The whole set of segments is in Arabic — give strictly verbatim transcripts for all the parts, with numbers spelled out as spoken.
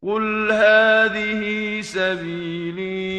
قل هذه سبيلي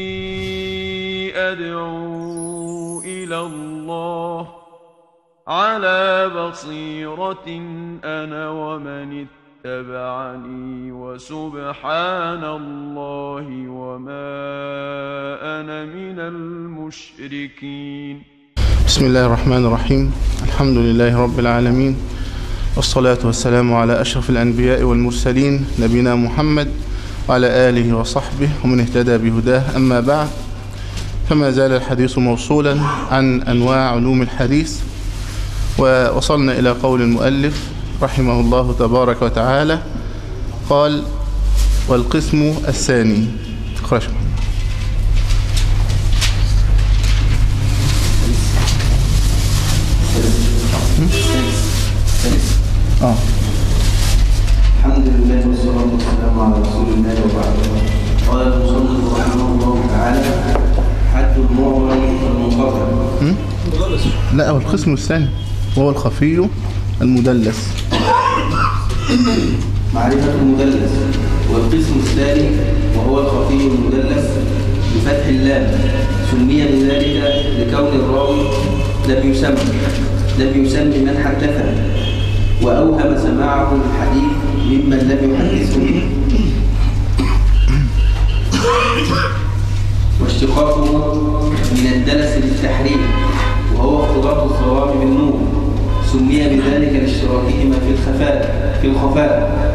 أدعو إلى الله على بصيرة أنا ومن اتبعني وسبحان الله وما أنا من المشركين. بسم الله الرحمن الرحيم. الحمد لله رب العالمين، والصلاة والسلام على أشرف الأنبياء والمرسلين نبينا محمد وعلى آله وصحبه ومن اهتدى بهداه. أما بعد، فما زال الحديث موصولا عن أنواع علوم الحديث، ووصلنا إلى قول المؤلف رحمه الله تبارك وتعالى. قال: والقسم الثاني. خرج آه. الحمد لله والصلاة والسلام على رسول الله وبعد. قال المصنف رحمه الله تعالى: حد المعضل والمنقطع. لا، هو القسم الثاني وهو الخفي المدلس. معرفة المدلس. والقسم الثاني وهو الخفي المدلس بفتح اللام، سمي بذلك لكون الراوي لم يسمى لم يسمي من حدثه، وأوهم سماعه الحديث ممن لم يحدثه. واشتقاقه من الدلس للتحريم، وهو اختلاط الصواب بالنور، سمي بذلك لاشتراكهما في الخفاء في الخفاء.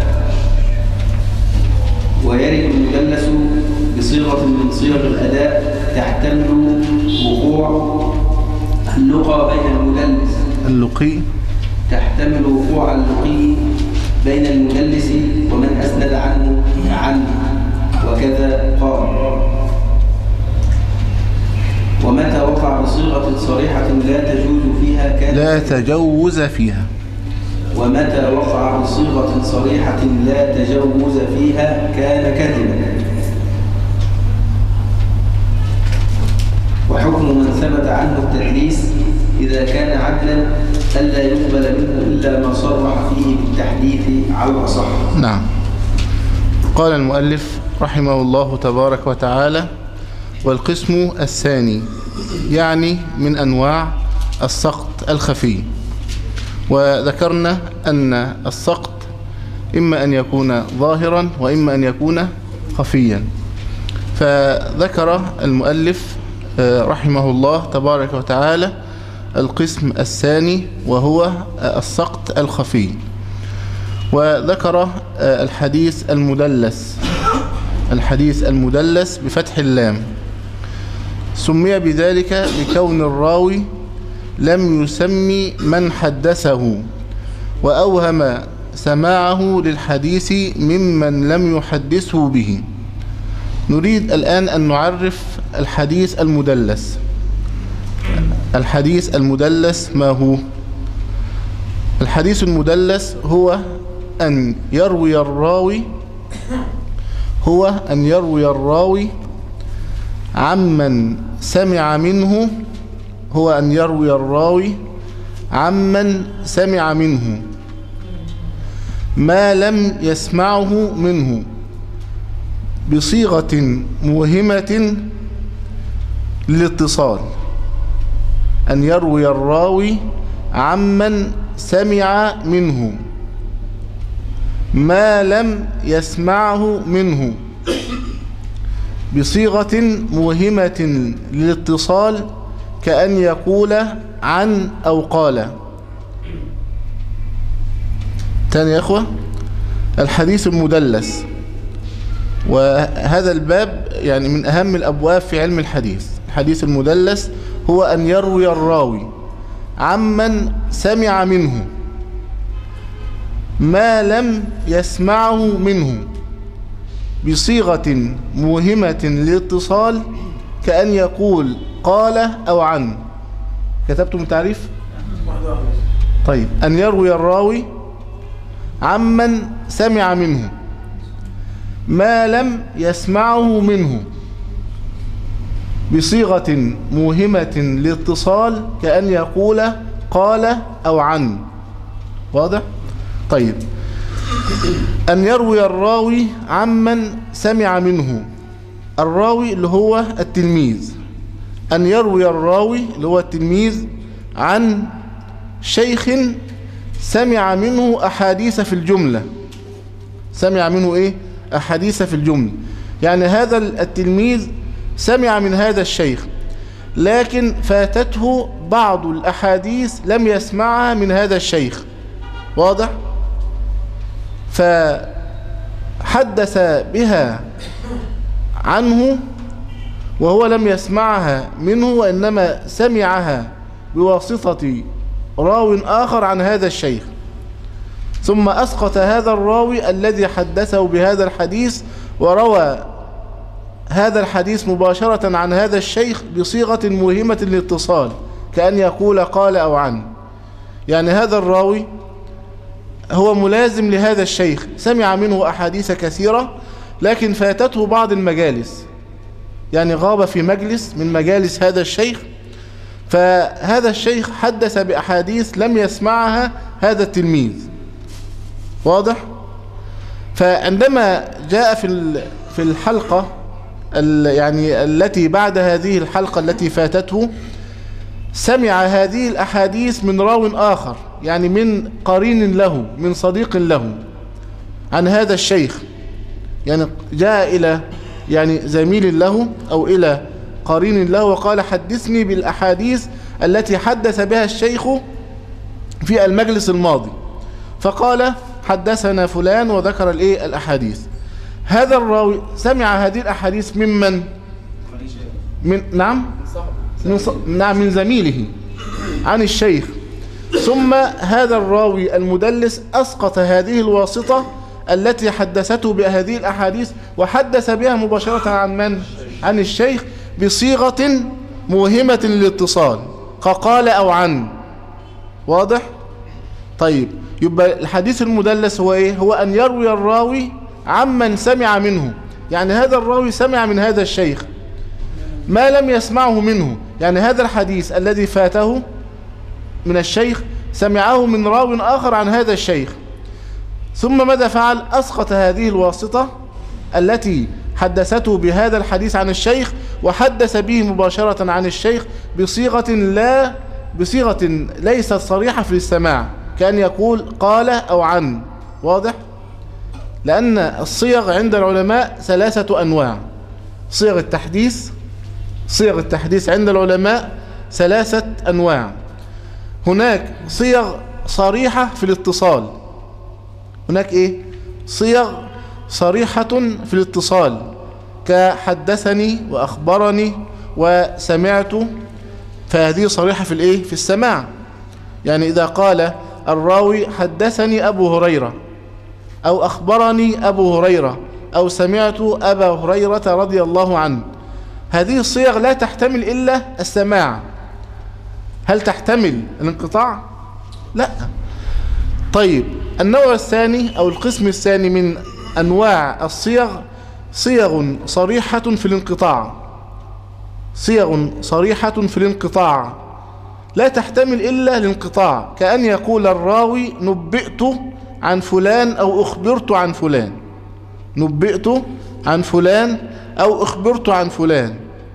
ويرد المدلس بصيغة من صيغ الأداء تحتمل وقوع اللقى بين المدلس اللقي تحتمل وقوع اللقي بين المدلس ومن أسند عنه عنه وكذا قال. ومتى وقع بصيغة صريحة لا تجوز فيها كان لا تجوز فيها ومتى وقع بصيغة صريحة لا تجوز فيها كان كذبا. وحكم من ثبت عنه التدليس إذا كان عدلا ألا يقبل منه إلا ما صرح فيه بالتحديث على الأصح. نعم. قال المؤلف رحمه الله تبارك وتعالى: والقسم الثاني، يعني من أنواع السقط الخفي. وذكرنا أن السقط إما أن يكون ظاهرا وإما أن يكون خفيا. فذكر المؤلف رحمه الله تبارك وتعالى القسم الثاني وهو السقط الخفي، وذكر الحديث المدلس الحديث المدلس بفتح اللام، سمي بذلك لكون الراوي لم يسمي من حدثه، وأوهم سماعه للحديث ممن لم يحدثه به. نريد الآن أن نعرف الحديث المدلس. الحديث المدلس ما هو؟ الحديث المدلس هو أن يروي الراوي هو أن يروي الراوي عمن سمع منه هو أن يروي الراوي عمن سمع منه ما لم يسمعه منه بصيغة موهمة للاتصال. أن يروي الراوي عمن سمع منه ما لم يسمعه منه بصيغة موهمة للاتصال، كأن يقول عن أو قال. تاني يا أخوة، الحديث المدلس، وهذا الباب يعني من أهم الأبواب في علم الحديث. الحديث المدلس هو أن يروي الراوي عمن سمع منه ما لم يسمعه منه بصيغة موهمة للاتصال، كأن يقول قال أو عن. كتبتم التعريف؟ طيب. أن يروي الراوي عمن سمع منه ما لم يسمعه منه بصيغة موهمة للاتصال، كأن يقول قال أو عن. واضح؟ طيب. أن يروي الراوي عمن سمع منه. الراوي اللي هو التلميذ، أن يروي الراوي اللي هو التلميذ عن شيخ سمع منه أحاديث في الجملة. سمع منه إيه؟ أحاديث في الجملة. يعني هذا التلميذ سمع من هذا الشيخ، لكن فاتته بعض الأحاديث لم يسمعها من هذا الشيخ. واضح؟ فحدث بها عنه وهو لم يسمعها منه، وإنما سمعها بواسطة راو آخر عن هذا الشيخ، ثم أسقط هذا الراوي الذي حدثه بهذا الحديث وروى هذا الحديث مباشرة عن هذا الشيخ بصيغة موهمة للاتصال، كأن يقول قال أو عن. يعني هذا الراوي هو ملازم لهذا الشيخ، سمع منه أحاديث كثيرة لكن فاتته بعض المجالس، يعني غاب في مجلس من مجالس هذا الشيخ، فهذا الشيخ حدث بأحاديث لم يسمعها هذا التلميذ. واضح؟ فعندما جاء في في الحلقة يعني التي بعد هذه الحلقة التي فاتته، سمع هذه الأحاديث من راو آخر، يعني من قرين له، من صديق له عن هذا الشيخ، يعني جاء إلى يعني زميل له أو إلى قرين له وقال حدثني بالأحاديث التي حدث بها الشيخ في المجلس الماضي، فقال حدثنا فلان وذكر الإيه الأحاديث. هذا الراوي سمع هذه الأحاديث ممن؟ من نعم من ص... نعم من زميله عن الشيخ، ثم هذا الراوي المدلس أسقط هذه الواسطة التي حدثته بهذه الأحاديث وحدث بها مباشرة عن من؟ عن الشيخ بصيغة موهمة للاتصال كقال أو عن. واضح؟ طيب، يبقى الحديث المدلس هو إيه؟ هو أن يروي الراوي عمن سمع منه، يعني هذا الراوي سمع من هذا الشيخ ما لم يسمعه منه، يعني هذا الحديث الذي فاته من الشيخ سمعه من راو آخر عن هذا الشيخ، ثم ماذا فعل؟ أسقط هذه الواسطة التي حدثته بهذا الحديث عن الشيخ وحدث به مباشرة عن الشيخ بصيغة لا بصيغة ليست صريحة في السماع، كأن يقول قال أو عن. واضح؟ لأن الصيغ عند العلماء ثلاثة أنواع. صيغ التحديث صيغ التحديث عند العلماء ثلاثة أنواع. هناك صيغ صريحة في الاتصال، هناك إيه؟ صيغ صريحة في الاتصال كحدثني وأخبرني وسمعت، فهذه صريحة في الإيه؟ في السماع. يعني إذا قال الراوي حدثني أبو هريرة أو أخبرني أبو هريرة أو سمعت أبا هريرة رضي الله عنه، هذه الصيغ لا تحتمل إلا السماع. هل تحتمل الانقطاع؟ لا. طيب، النوع الثاني أو القسم الثاني من أنواع الصيغ صيغ صريحة في الانقطاع، صيغ صريحة في الانقطاع لا تحتمل إلا الانقطاع، كأن يقول الراوي نبئت عن فلان أو أخبرت عن فلان، نبئت عن فلان أو أخبرت عن فلان،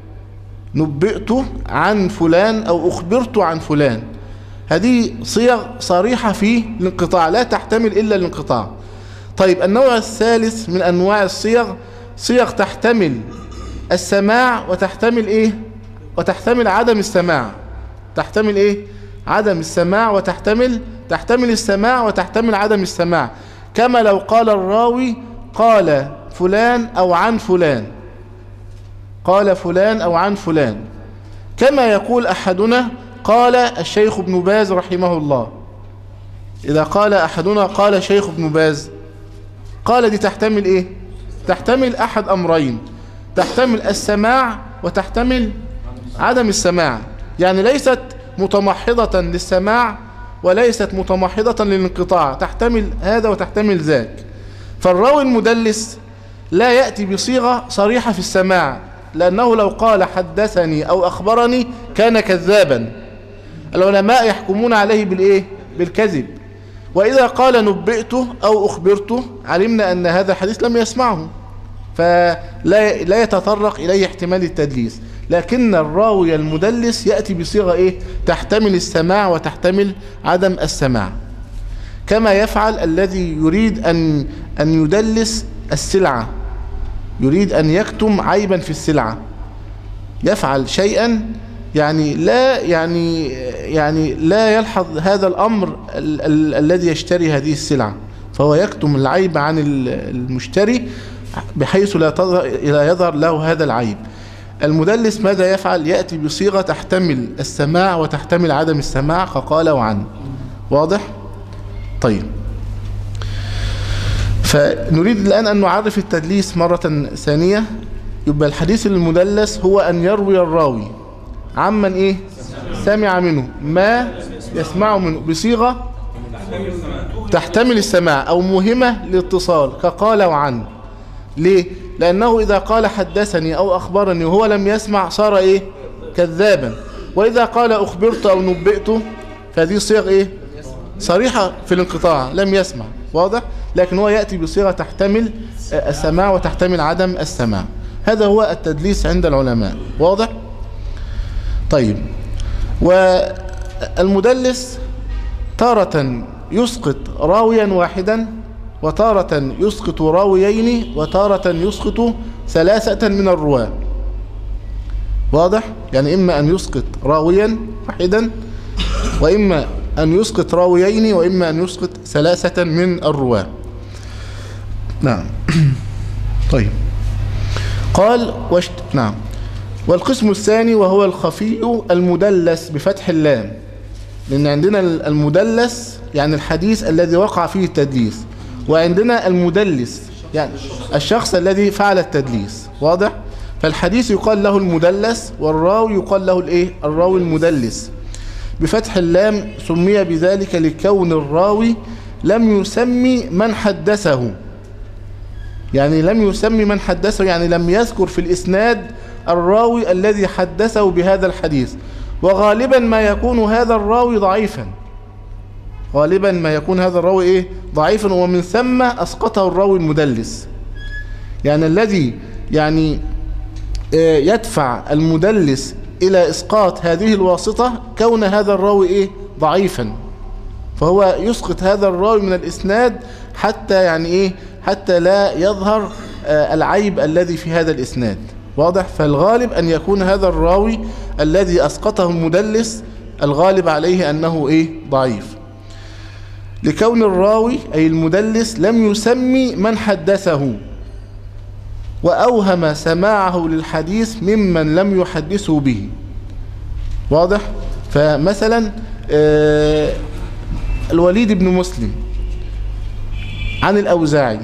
نبئت عن فلان أو أخبرت عن فلان. هذه صيغ صريحة في الانقطاع لا تحتمل إلا الانقطاع. طيب، النوع الثالث من أنواع الصيغ صيغ تحتمل السماع وتحتمل إيه؟ وتحتمل عدم السماع. تحتمل إيه؟ عدم السماع وتحتمل تحتمل السماع وتحتمل عدم السماع، كما لو قال الراوي قال فلان أو عن فلان، قال فلان أو عن فلان، كما يقول أحدنا قال الشيخ ابن باز رحمه الله. إذا قال أحدنا قال شيخ ابن باز، قال دي تحتمل إيه؟ تحتمل أحد أمرين، تحتمل السماع وتحتمل عدم السماع، يعني ليست متمحضة للسماع وليست متمحضة للانقطاع، تحتمل هذا وتحتمل ذاك. فالراوي المدلس لا يأتي بصيغة صريحة في السماع، لأنه لو قال حدثني أو أخبرني كان كذابا، العلماء يحكمون عليه بالإيه؟ بالكذب. وإذا قال نبئته أو أخبرته علمنا أن هذا الحديث لم يسمعه، فلا لا يتطرق إليه احتمال التدليس. لكن الراوي المدلس يأتي بصيغة إيه؟ تحتمل السماع وتحتمل عدم السماع، كما يفعل الذي يريد أن أن يدلس السلعة، يريد أن يكتم عيبا في السلعة، يفعل شيئا يعني لا يعني يعني لا يلحظ هذا الأمر ال ال الذي يشتري هذه السلعة، فهو يكتم العيب عن المشتري بحيث لا لا يظهر له هذا العيب. المدلس ماذا يفعل؟ يأتي بصيغة تحتمل السماع وتحتمل عدم السماع كقال وعن. واضح؟ طيب، فنريد الآن أن نعرف التدليس مرة ثانية. يبقى الحديث المدلس هو أن يروي الراوي عمن إيه؟ سمع منه ما يسمع منه بصيغة تحتمل السماع أو مهمة للاتصال كقال وعن. ليه؟ لأنه إذا قال حدثني أو أخبرني وهو لم يسمع صار إيه؟ كذابا. وإذا قال أخبرت أو نبئت فهذه صيغ إيه؟ صريحة في الانقطاع، لم يسمع. واضح؟ لكن هو يأتي بصيغة تحتمل السماع وتحتمل عدم السماع. هذا هو التدليس عند العلماء. واضح؟ طيب، والمدلس تارة يسقط راويا واحدا، وتارة يسقط راويين، وتارة يسقط ثلاثة من الرواة. واضح؟ يعني إما أن يسقط راويا واحدا، وإما أن يسقط راويين، وإما أن يسقط ثلاثة من الرواة. نعم. طيب، قال وشت... نعم. والقسم الثاني وهو الخفي المدلس بفتح اللام، لأن عندنا المدلس يعني الحديث الذي وقع فيه التدليس، وعندنا المدلس يعني الشخص الذي فعل التدليس. واضح؟ فالحديث يقال له المدلس، والراوي يقال له الايه؟ الراوي المدلس بفتح اللام. سمي بذلك لكون الراوي لم يسمي من حدثه، يعني لم يسمي من حدثه يعني لم يذكر في الإسناد الراوي الذي حدثه بهذا الحديث. وغالبا ما يكون هذا الراوي ضعيفا، غالبا ما يكون هذا الراوي ايه؟ ضعيفا، ومن ثم أسقطه الراوي المدلس. يعني الذي يعني يدفع المدلس إلى إسقاط هذه الواسطة كون هذا الراوي إيه؟ ضعيفا، فهو يسقط هذا الراوي من الإسناد حتى يعني إيه؟ حتى لا يظهر العيب الذي في هذا الإسناد. واضح؟ فالغالب أن يكون هذا الراوي الذي أسقطه المدلس الغالب عليه أنه إيه؟ ضعيف، لكون الراوي أي المدلس لم يسمي من حدثه، وأوهم سماعه للحديث ممن لم يحدثه به. واضح؟ فمثلا الوليد بن مسلم عن الأوزاعي،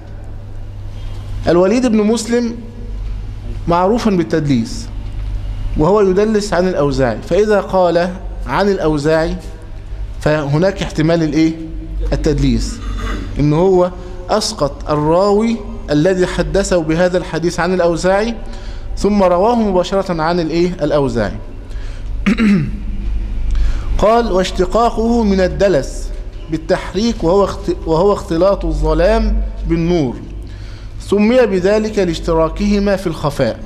الوليد بن مسلم معروفا بالتدليس وهو يدلس عن الأوزاعي، فإذا قال عن الأوزاعي فهناك احتمال الايه؟ التدليس، إن هو أسقط الراوي الذي حدثه بهذا الحديث عن الأوزاعي ثم رواه مباشرة عن الايه؟ الأوزاعي. قال واشتقاقه من الدلس بالتحريك وهو وهو اختلاط الظلام بالنور، سمي بذلك لاشتراكهما في الخفاء.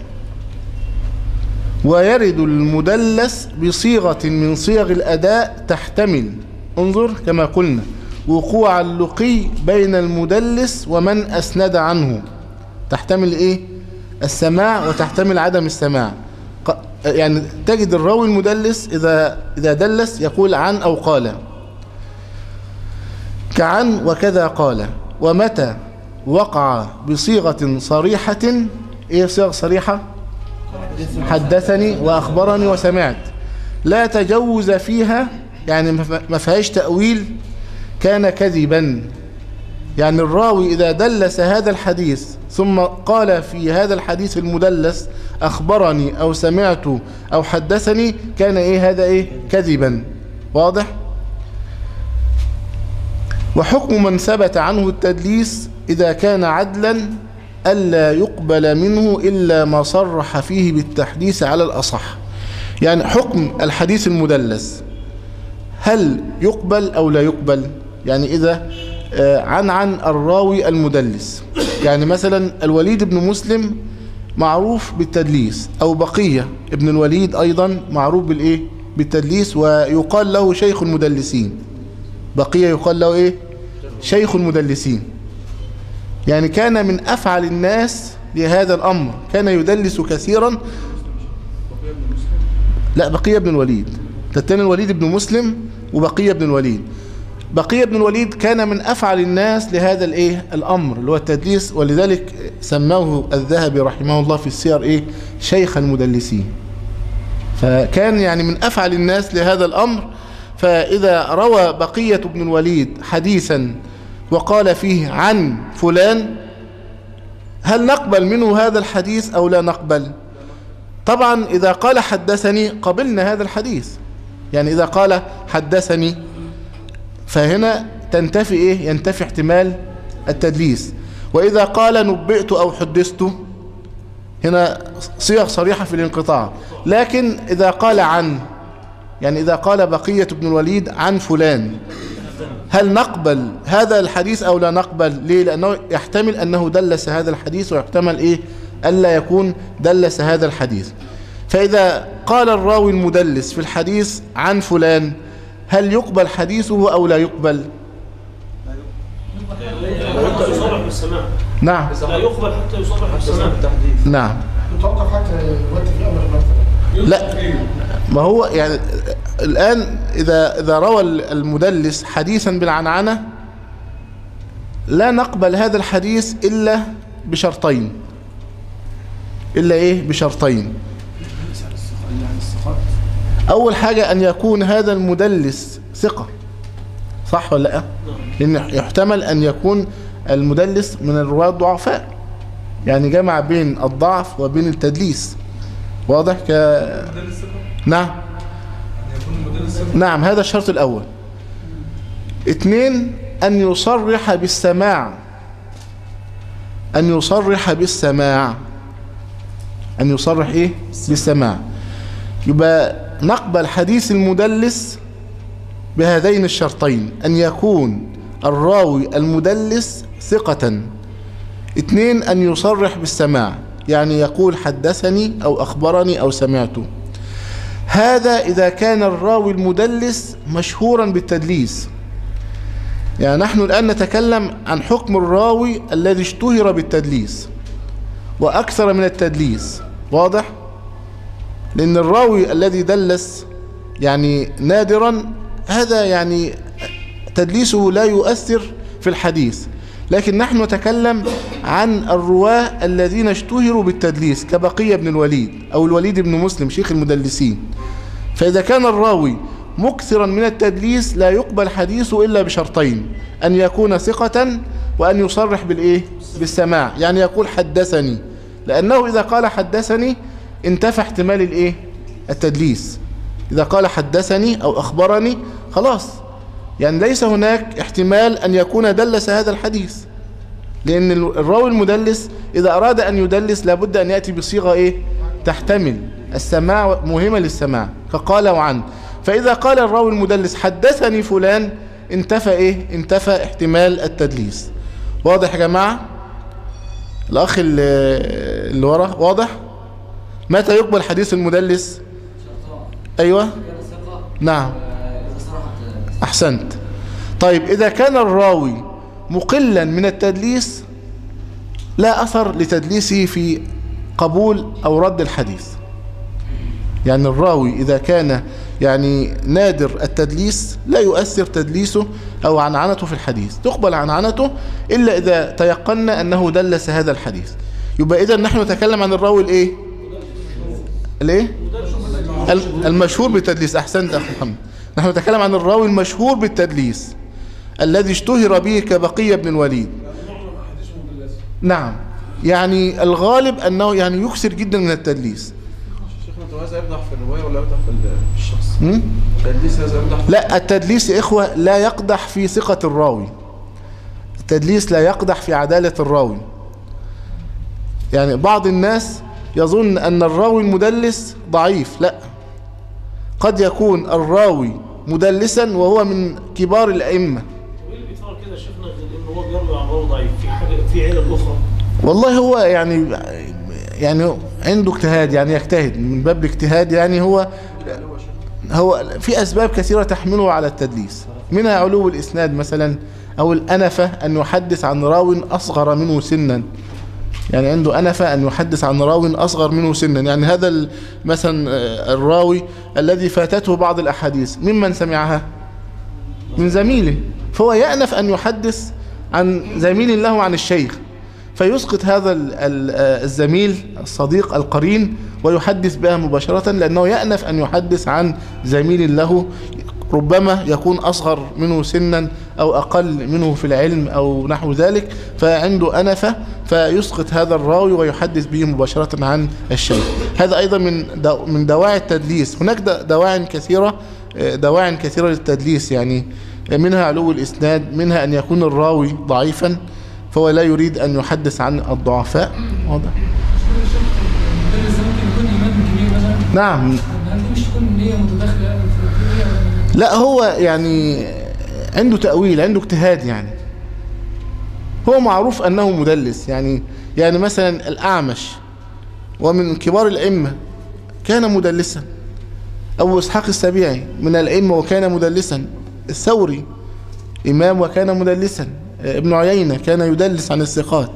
ويرد المدلس بصيغة من صيغ الأداء تحتمل، انظر كما قلنا، وقوع اللقي بين المدلس ومن أسند عنه، تحتمل إيه؟ السماع وتحتمل عدم السماع. يعني تجد الراوي المدلس إذا إذا دلس يقول عن أو قال، كعن وكذا قال. ومتى وقع بصيغة صريحة، إيه صيغة صريحة؟ حدثني وأخبرني وسمعت، لا تجوز فيها، يعني ما فيهاش تأويل، كان كذبا. يعني الراوي إذا دلس هذا الحديث ثم قال في هذا الحديث المدلس أخبرني أو سمعت أو حدثني، كان إيه؟ هذا إيه؟ كذبا. واضح؟ وحكم من ثبت عنه التدليس إذا كان عدلا ألا يقبل منه إلا ما صرح فيه بالتحديث على الأصح. يعني حكم الحديث المدلس هل يقبل أو لا يقبل؟ يعني إذا عن عن الراوي المدلس، يعني مثلا الوليد بن مسلم معروف بالتدليس، أو بقية ابن الوليد أيضا معروف بالإيه؟ بالتدليس، ويقال له شيخ المدلسين. بقية يقال له إيه؟ شيخ المدلسين. يعني كان من أفعل الناس لهذا الأمر، كان يدلس كثيرا. لا، بقية بن الوليد، تتاني الوليد بن مسلم وبقية بن الوليد. بقية بن الوليد كان من أفعل الناس لهذا الإيه؟ الأمر اللي هو التدليس، ولذلك سماه الذهبي رحمه الله في السير إيه؟ شيخ المدلسين. فكان يعني من أفعل الناس لهذا الأمر. فإذا روى بقية بن الوليد حديثا وقال فيه عن فلان، هل نقبل منه هذا الحديث أو لا نقبل؟ طبعا إذا قال حدثني قبلنا هذا الحديث، يعني إذا قال حدثني فهنا تنتفي إيه؟ ينتفي احتمال التدليس. وإذا قال نبئت أو حدثت هنا صيغ صريحة في الانقطاع. لكن إذا قال عن، يعني إذا قال بقية بن الوليد عن فلان، هل نقبل هذا الحديث أو لا نقبل؟ ليه؟ لأنه يحتمل أنه دلس هذا الحديث، ويحتمل إيه؟ ألا يكون دلس هذا الحديث. فإذا قال الراوي المدلس في الحديث عن فلان، هل يقبل حديثه أو لا يقبل؟ حتى يصرح بالسماع. نعم، لا يقبل حتى يصرح بالسماع. نعم. يتوقف حتى وقت في أمر مثلا. لا، ما هو يعني الآن إذا إذا روى المدلس حديثا بالعنعنة لا نقبل هذا الحديث إلا بشرطين. إلا إيه؟ بشرطين. أول حاجة أن يكون هذا المدلس ثقة، صح ولا لا؟ لأن يحتمل أن يكون المدلس من الرواة الضعفاء، يعني جمع بين الضعف وبين التدليس. واضح؟ ك... نعم نعم، هذا الشرط الأول. اثنين، أن يصرح بالسماع، أن يصرح بالسماع أن يصرح إيه؟ بالسماع. يبقى نقبل حديث المدلس بهذين الشرطين: أن يكون الراوي المدلس ثقة، اثنين أن يصرح بالسماع، يعني يقول حدثني أو أخبرني أو سمعته. هذا إذا كان الراوي المدلس مشهورا بالتدليس. يعني نحن الآن نتكلم عن حكم الراوي الذي اشتهر بالتدليس وأكثر من التدليس. واضح؟ لأن الراوي الذي دلس يعني نادرا، هذا يعني تدليسه لا يؤثر في الحديث. لكن نحن نتكلم عن الرواة الذين اشتهروا بالتدليس كبقية بن الوليد أو الوليد بن مسلم شيخ المدلسين. فإذا كان الراوي مكثرا من التدليس لا يقبل حديثه إلا بشرطين: أن يكون ثقة، وأن يصرح بالإيه؟ بالسماع، يعني يقول حدثني، لأنه إذا قال حدثني انتفى احتمال الإيه؟ التدليس. إذا قال حدثني أو أخبرني خلاص، يعني ليس هناك احتمال أن يكون دلس هذا الحديث، لأن الراوي المدلس إذا أراد أن يدلس لابد أن يأتي بصيغة إيه؟ تحتمل السماع، مهمة للسماع، فقال وعن. فإذا قال الراوي المدلس حدثني فلان انتفى إيه؟ انتفى احتمال التدليس. واضح يا جماعة؟ الأخ اللي ورا واضح؟ متى يقبل حديث المدلس؟ أيوة نعم أحسنت. طيب إذا كان الراوي مقلا من التدليس لا أثر لتدليسه في قبول أو رد الحديث. يعني الراوي إذا كان يعني نادر التدليس لا يؤثر تدليسه أو عنعنته في الحديث، تقبل عنعنته إلا إذا تيقنا أنه دلس هذا الحديث. يبقى إذا نحن نتكلم عن الراوي الإيه؟ الإيه؟ المشهور بالتدليس. أحسنت أخي محمد، نحن نتكلم عن الراوي المشهور بالتدليس الذي اشتهر به كبقية بن الوليد. نعم، يعني الغالب أنه يعني يكثر جدا من التدليس. شيخنا هذا يمدح في الرواية ولا يمدح في الشخص؟ التدليس هذا يمدح؟ لا، التدليس يا إخوة لا يقدح في ثقة الراوي، التدليس لا يقدح في عدالة الراوي. يعني بعض الناس يظن أن الراوي المدلس ضعيف، لا، قد يكون الراوي مدلسا وهو من كبار الأئمة. في علل اخرى؟ والله هو يعني يعني عنده اجتهاد، يعني يجتهد من باب الاجتهاد. يعني هو هو في أسباب كثيرة تحمله على التدليس، منها علو الإسناد مثلا، أو الأنفة أن يحدث عن راو أصغر منه سنا. يعني عنده أنفة أن يحدث عن راو أصغر منه سنا. يعني هذا مثلا الراوي الذي فاتته بعض الأحاديث ممن سمعها من زميله، فهو يأنف أن يحدث عن زميل له عن الشيخ، فيسقط هذا الزميل الصديق القرين ويحدث بها مباشرة، لأنه يأنف أن يحدث عن زميل له ربما يكون أصغر منه سنا أو أقل منه في العلم أو نحو ذلك، فعنده أنفة فيسقط هذا الراوي ويحدث به مباشرة عن الشيخ. هذا أيضا من من دواعي التدليس. هناك دواعي كثيرة دواعي كثيرة للتدليس، يعني منها علو الإسناد، منها أن يكون الراوي ضعيفا فهو لا يريد أن يحدث عن الضعفاء. واضح؟ نعم. لا هو يعني عنده تأويل، عنده اجتهاد. يعني هو معروف أنه مدلس. يعني يعني مثلا الأعمش ومن كبار الأئمة كان مدلسا. أبو إسحاق السبيعي من الأئمة وكان مدلسا. الثوري إمام وكان مدلسا. ابن عيينة كان يدلس عن الثقات.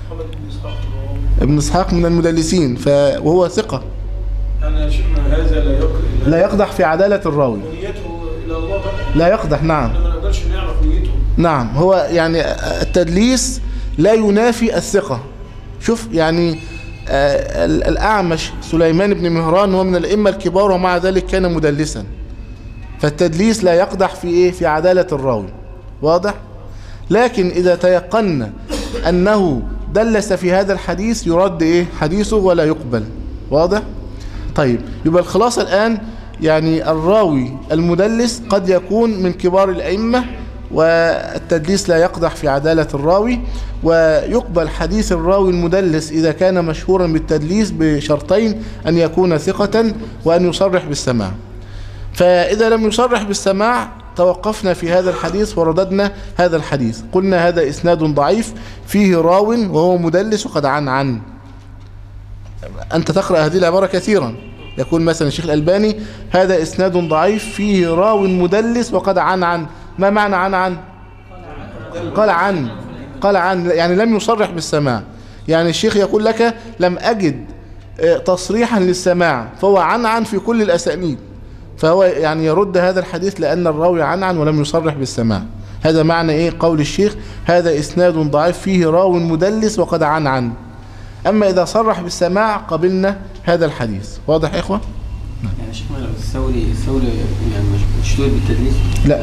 ابن إسحاق من المدلسين وهو ثقة. أنا شفنا هذا لا يقدح لا يقدح في عدالة الراوي. نيته إلى الله بقى. لا يقدح. نعم. ما نقدرش نعرف نيته. نعم. هو يعني التدليس لا ينافي الثقة. شوف يعني آه الأعمش سليمان بن مهران هو من الأئمة الكبار ومع ذلك كان مدلسا. فالتدليس لا يقدح في إيه؟ في عدالة الراوي. واضح؟ لكن إذا تيقنا أنه دلس في هذا الحديث يرد إيه؟ حديثه ولا يقبل. واضح؟ طيب يبقى الخلاصة الآن يعني الراوي المدلس قد يكون من كبار الأئمة والتدليس لا يقدح في عدالة الراوي، ويقبل حديث الراوي المدلس إذا كان مشهورا بالتدليس بشرطين: أن يكون ثقة وأن يصرح بالسماع. فإذا لم يصرح بالسماع توقفنا في هذا الحديث ورددنا هذا الحديث، قلنا هذا إسناد ضعيف فيه راو وهو مدلس وقد عن عن. أنت تقرأ هذه العبارة كثيرا، يقول مثلا الشيخ الألباني هذا إسناد ضعيف فيه راو مدلس وقد عن عن. ما معنى عن عن؟ قال عن قال عن يعني لم يصرح بالسماع. يعني الشيخ يقول لك لم أجد تصريحا للسماع، فهو عن عن في كل الأسانيد، فهو يعني يرد هذا الحديث لأن الراوي عن عن ولم يصرح بالسماع. هذا معنى إيه قول الشيخ هذا إسناد ضعيف فيه راو مدلس وقد عن عن. أما إذا صرح بالسماع قبلنا هذا الحديث. واضح يا إخوة؟ يعني شيخ مالك الثوري الثوري يعني مش مشهور بالتدليس؟ لا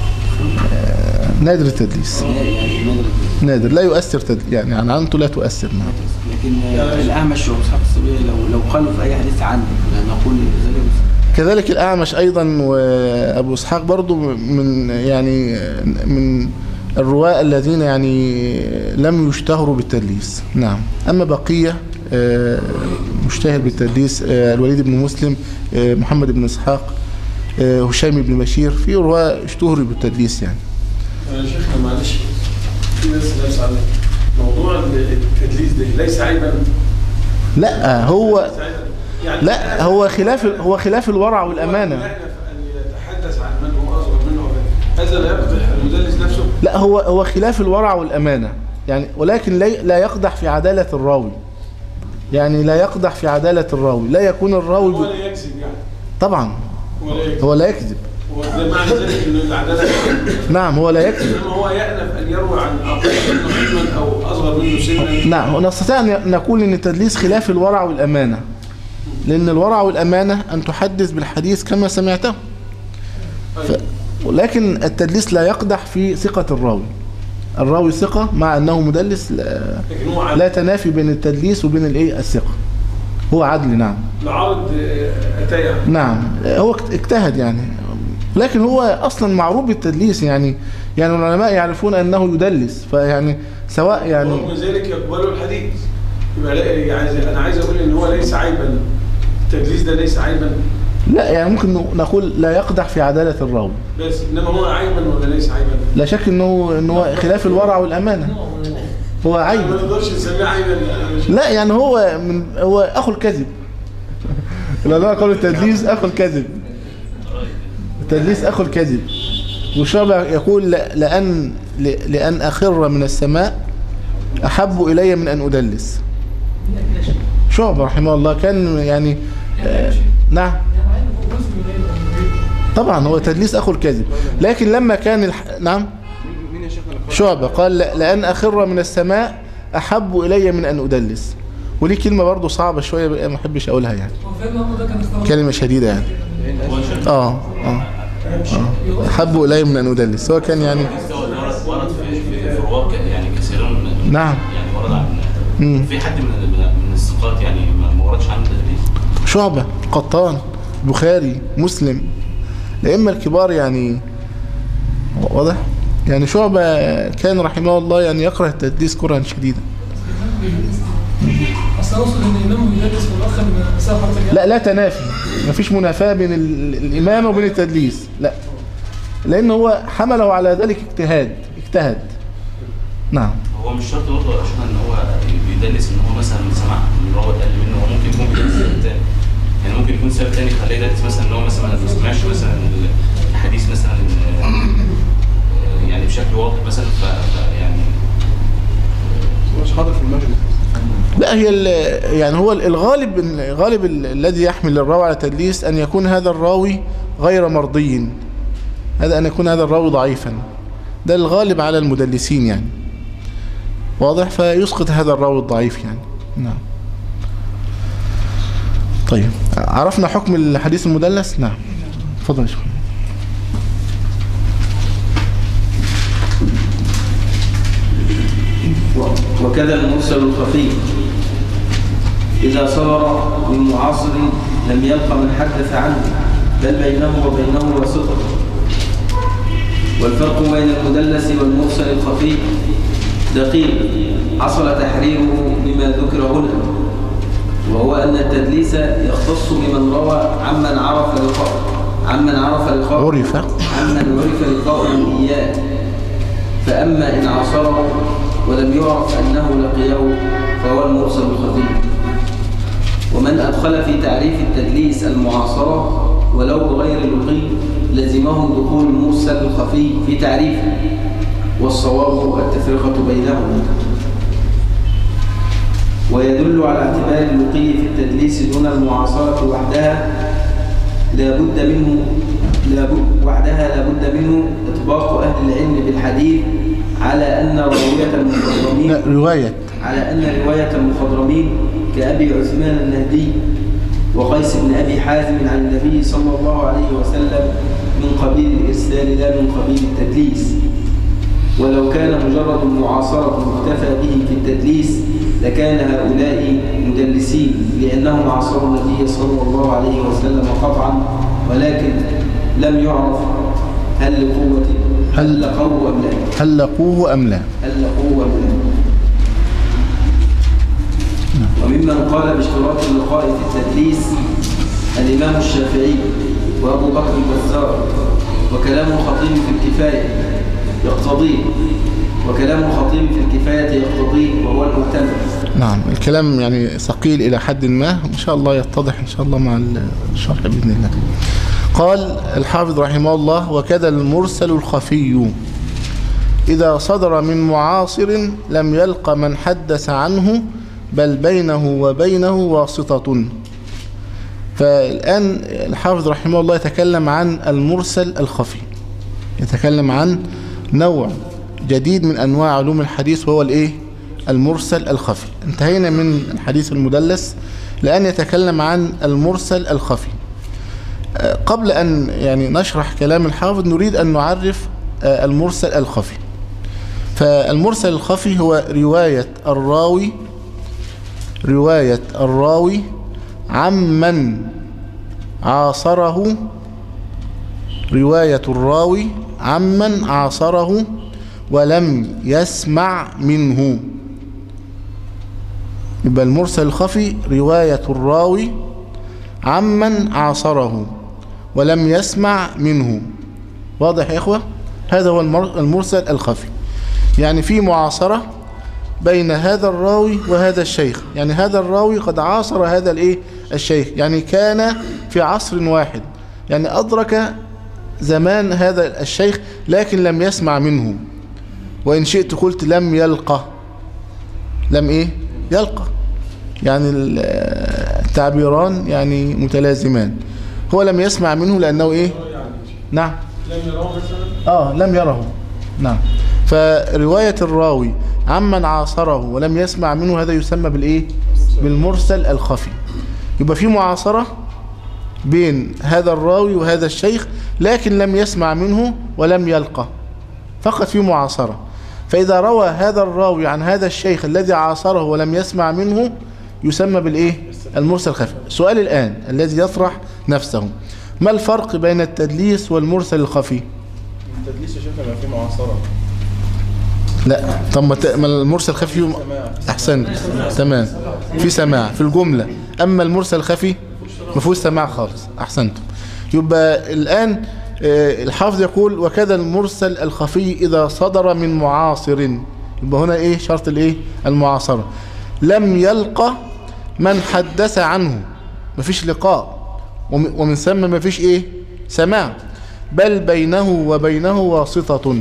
آه نادر التدليس. يعني نادر نادر لا يؤثر تدليس، يعني عن عنته لا تؤثر. نعم. لكن الأعمش وإسحاق السبيعي لو لو قالوا في أي حديث عنه يعني نقول ذلك. كذلك الأعمش أيضا وأبو إسحاق برضو من يعني من الرواة الذين يعني لم يشتهروا بالتدليس. نعم. أما بقية مشتهر بالتدليس الوليد بن مسلم، محمد بن إسحاق، هشام بن بشير، في رواة اشتهروا بالتدليس. يعني يا شيخنا معلش في ناس نفس على موضوع التدليس ده ليس عيبا. لا هو يعني لا هو خلاف هو خلاف الورع والأمانة. أن يتحدث عن من هو أصغر منه هذا لا يقدح المدلس نفسه. لا هو هو خلاف الورع والأمانة يعني، ولكن لا يقدح في عدالة الراوي. يعني لا يقدح في عدالة الراوي، لا يكون الراوي هو لا يكذب يعني. طبعا هو لا يكذب. هو لا يكذب. هو ده معنى ذلك ان العدالة. نعم هو لا يكذب. انما هو يأنف ان يروي عن اقل منه علما او اصغر منه سنا. نعم نستطيع ان نقول ان التدليس خلاف الورع والأمانة، لأن الورع والأمانة أن تحدث بالحديث كما سمعته. ف... ولكن التدليس لا يقدح في ثقة الراوي. الراوي ثقة مع أنه مدلس لا, لا تنافي بين التدليس وبين الايه الثقة. هو عدل. نعم. العرض أتى. نعم هو اجتهد يعني، لكن هو أصلا معروف بالتدليس. يعني يعني العلماء يعرفون أنه يدلس، فيعني سواء يعني ومن ذلك يقبلوا الحديث. يبقى يعني أنا عايز أقول إن هو ليس عيبا، التدليس ده ليس عيبا. لا يعني ممكن نقول لا يقدح في عدالة الراوي، بس إنما هو عيبا ولا ليس عيبا؟ لا شك إنه إنه خلاف الورع والأمانة. هو عيب. ما نقدرش نسميه عيبا. لا يعني هو من هو اخو الكذب. العلماء قالوا التدليس اخو الكذب. التدليس اخو الكذب. وشعبة يقول لأن لأن أخر من السماء أحب إلي من أن أدلس. شعبة رحمه الله كان يعني آه نعم طبعا هو تدليس أخو الكذب، لكن لما كان الح... نعم شعبة قال لأن أخر من السماء أحب إلي من أن أدلس، وليه كلمة برضو صعبة شوية بقى ما أحبش أقولها يعني، كلمة شديدة يعني آه آه آه أحب إلي من أن أدلس. هو كان يعني ورد في في رواة يعني كثيرون نعم يعني ورد عن في حد من من الثقات يعني ما وردش عنه تدليس. شعبة، قطان، بخاري، مسلم، الأئمة الكبار يعني واضح. يعني شعبة كان رحمه الله يعني يكره التدليس كرها شديدا. لا لا تنافي، ما فيش منافاة بين الإمامة وبين التدليس، لا، لأن هو حمله على ذلك اجتهاد اجتهد. نعم. هو مش شرط برضه عشان ان هو بيدلس ان هو مثلا سمع من راوي قال منه، هو ممكن يكون بيدلس سبب تاني، يعني ممكن يكون سبب تاني خليه يدلس مثلا ان هو مثلا ما سمعش مثلا الحديث مثلا يعني بشكل واضح مثلا، ف يعني مش حاضر في المجلس. لا هي يعني هو الغالب الغالب الذي يحمل الراوي على التدليس أن يكون هذا الراوي غير مرضي، هذا أن يكون هذا الراوي ضعيفا، ده الغالب على المدلسين يعني واضح، فيسقط هذا الراوي الضعيف يعني. نعم. طيب عرفنا حكم الحديث المدلس. نعم تفضل يا شيخ. وكذا المرسل الخفي إذا صدر من معاصر لم يلق من حدث عنه بل بينه وبينه واسطة. والفرق بين المدلس والمرسل الخفي دقيق حصل تحريره بما ذكر هنا، وهو أن التدليس يختص بمن روى عمن عرف لقاء عمن عرف لقاء عرف عمن عرف لقاءه إياه. فأما إن عاصره ولم يعرف أنه لقيه فهو المرسل الخفي. ومن أدخل في تعريف التدليس المعاصرة ولو بغير لقي لزمه دخول المرسل الخفي في تعريفه، والصواب التفرقة بينهم. ويدل على اعتبار اللقي في التدليس دون المعاصرة وحدها لا بد منه لا بد وحدها لا بد منه إطباق أهل العلم بالحديث على أن رواية المخضرمين رواية على أن رواية المخضرمين كأبي عثمان النهدي وقيس بن أبي حازم عن النبي صلى الله عليه وسلم من قبيل الإرسال لا من قبيل التدليس. ولو كان مجرد المعاصرة مكتفى به في التدليس لكان هؤلاء مدلسين لأنهم عاصروا النبي صلى الله عليه وسلم قطعا، ولكن لم يعرف هل لقوة هل لقوه أم لا هل لقوه أم لا هل لقوه أم لا. وممن قال باشتراط اللقاء في التدليس الإمام الشافعي وأبو بكر البزار، وكلام الخطيب في الكفاية يقتضيه وكلام الخطيب في الكفاية يقتضيه وهو المعتمد. نعم الكلام يعني ثقيل إلى حد ما، إن شاء الله يتضح إن شاء الله مع الشرح بإذن الله. قال الحافظ رحمه الله: وكذا المرسل الخفي إذا صدر من معاصر لم يلق من حدث عنه بل بينه وبينه واسطة. فالآن الحافظ رحمه الله يتكلم عن المرسل الخفي، يتكلم عن نوع جديد من أنواع علوم الحديث وهو الإيه؟ المرسل الخفي. انتهينا من الحديث المدلس، الآن يتكلم عن المرسل الخفي. قبل أن يعني نشرح كلام الحافظ نريد أن نعرف المرسل الخفي. فالمرسل الخفي هو رواية الراوي رواية الراوي عمن عاصره رواية الراوي عمن عاصره ولم يسمع منه. يبقى المرسل الخفي رواية الراوي عمن عاصره ولم يسمع منه. واضح يا إخوة؟ هذا هو المرسل الخفي. يعني في معاصرة بين هذا الراوي وهذا الشيخ، يعني هذا الراوي قد عاصر هذا الايه الشيخ، يعني كان في عصر واحد، يعني أدرك زمان هذا الشيخ لكن لم يسمع منه، وإن شئت قلت لم يلقى، لم إيه يلقى، يعني التعبيران يعني متلازمان. هو لم يسمع منه لأنه إيه نعم لم يراه مثلا آه لم يره نعم. فرواية الراوي عمن عاصره ولم يسمع منه هذا يسمى بالإيه بالمرسل الخفي. يبقى في معاصرة بين هذا الراوي وهذا الشيخ لكن لم يسمع منه ولم يلقى، فقط في معاصرة. فإذا روى هذا الراوي عن هذا الشيخ الذي عاصره ولم يسمع منه يسمى بالإيه المرسل الخفي. سؤال الآن الذي يطرح نفسه، ما الفرق بين التدليس والمرسل الخفي؟ التدليس يا شيخ يبقى فيه معاصرة. لا طب ما المرسل الخفي أحسن تمام في سماع في الجملة، أما المرسل الخفي ما فيهوش سماع خالص. أحسنتم. يبقى الآن الحافظ يقول وكذا المرسل الخفي إذا صدر من معاصر، يبقى هنا إيه شرط الإيه المعاصرة، لم يلقى من حدث عنه، ما فيش لقاء، ومن ثم ما فيش إيه سماع، بل بينه وبينه واسطة.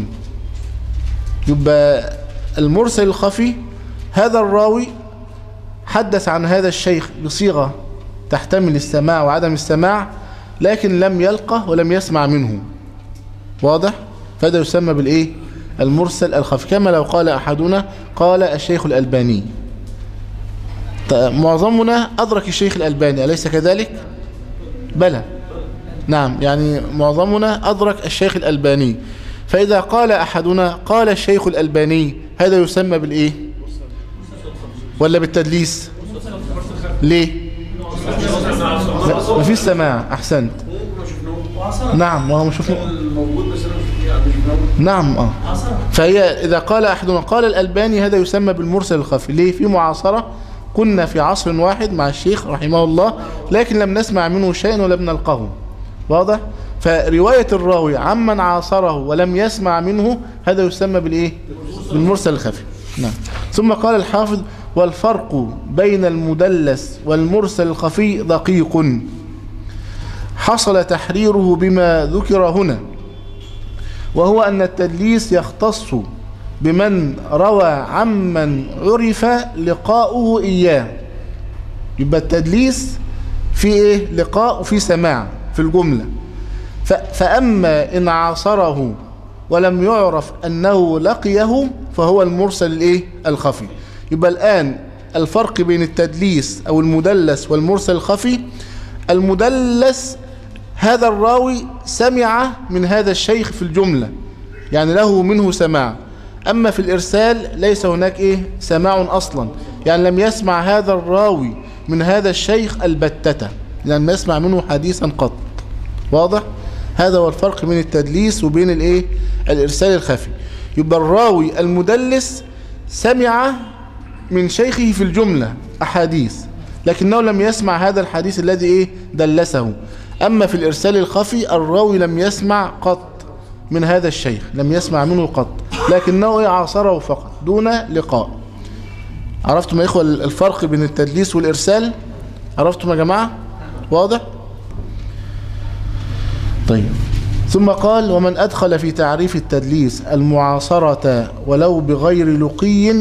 يبقى المرسل الخفي هذا الراوي حدث عن هذا الشيخ بصيغة تحتمل السماع وعدم السماع لكن لم يلقى ولم يسمع منه، واضح؟ فهذا يسمى بالإيه المرسل الخفي. كما لو قال أحدنا قال الشيخ الألباني، معظمنا أدرك الشيخ الألباني أليس كذلك؟ بلى نعم، يعني معظمنا أدرك الشيخ الألباني. فإذا قال أحدنا قال الشيخ الألباني هذا يسمى بالإيه ولا بالتدليس؟ ليه؟ ما فيش سماع. أحسنت نعم، وهو مش نعم اه فهي إذا قال أحدنا قال الألباني هذا يسمى بالمرسل الخفي. ليه؟ في معاصرة، كنا في عصر واحد مع الشيخ رحمه الله لكن لم نسمع منه شيئا ولم نلقه، واضح؟ فرواية الراوي عمن عاصره ولم يسمع منه هذا يسمى بالإيه بالمرسل الخفي. نعم. ثم قال الحافظ والفرق بين المدلس والمرسل الخفي دقيق حصل تحريره بما ذكر هنا، وهو أن التدليس يختص بمن روى عمن عرف لقاؤه إياه. يبقى التدليس في إيه لقاء وفي سماع في الجملة. فأما إن عاصره ولم يعرف أنه لقيه فهو المرسل الإيه الخفي. يبقى الآن الفرق بين التدليس أو المدلس والمرسل الخفي، المدلس هذا الراوي سمع من هذا الشيخ في الجملة، يعني له منه سماع. أما في الإرسال ليس هناك إيه سماع أصلا، يعني لم يسمع هذا الراوي من هذا الشيخ البتة، لم يسمع منه حديثا قط، واضح؟ هذا هو الفرق بين التدليس وبين الإيه الإرسال الخفي. يبقى الراوي المدلس سمع من شيخه في الجملة أحاديث لكنه لم يسمع هذا الحديث الذي إيه دلسه. أما في الإرسال الخفي الراوي لم يسمع قط من هذا الشيخ، لم يسمع منه قط لكنه عاصره فقط دون لقاء. عرفتم يا إخوة الفرق بين التدليس والإرسال؟ عرفتم يا جماعة؟ واضح؟ طيب. ثم قال ومن أدخل في تعريف التدليس المعاصرة ولو بغير لقي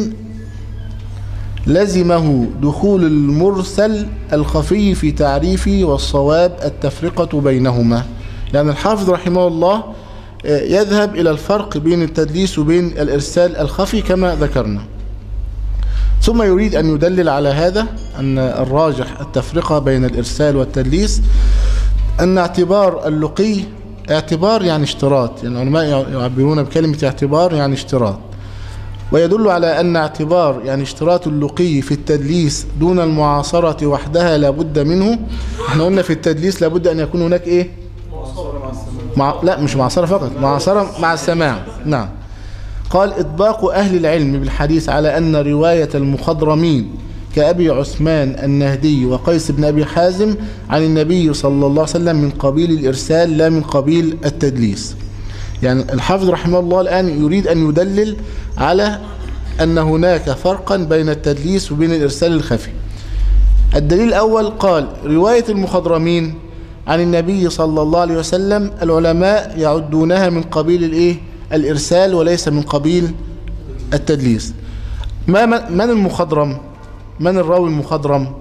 لزمه دخول المرسل الخفي في تعريفه، والصواب التفرقة بينهما. يعني الحافظ رحمه الله يذهب إلى الفرق بين التدليس وبين الإرسال الخفي كما ذكرنا، ثم يريد أن يدلل على هذا أن الراجح التفرقة بين الإرسال والتدليس، أن اعتبار اللقي اعتبار يعني اشتراط، يعني العلماء يعبرون بكلمة اعتبار يعني اشتراط، ويدل على أن اعتبار يعني اشتراط اللقي في التدليس دون المعاصرة وحدها لابد منه. احنا قلنا في التدليس لابد أن يكون هناك ايه مع... لا مش معاصرة فقط، معاصرة مع السماع. نعم. قال إطباق أهل العلم بالحديث على أن رواية المخضرمين كأبي عثمان النهدي وقيس بن أبي حازم عن النبي صلى الله عليه وسلم من قبيل الإرسال لا من قبيل التدليس. يعني الحافظ رحمه الله الآن يريد أن يدلل على أن هناك فرقا بين التدليس وبين الإرسال الخفي. الدليل الأول قال رواية المخضرمين عن النبي صلى الله عليه وسلم العلماء يعدونها من قبيل الإيه؟ الإرسال وليس من قبيل التدليس. ما من المخضرم؟ من الراوي المخضرم؟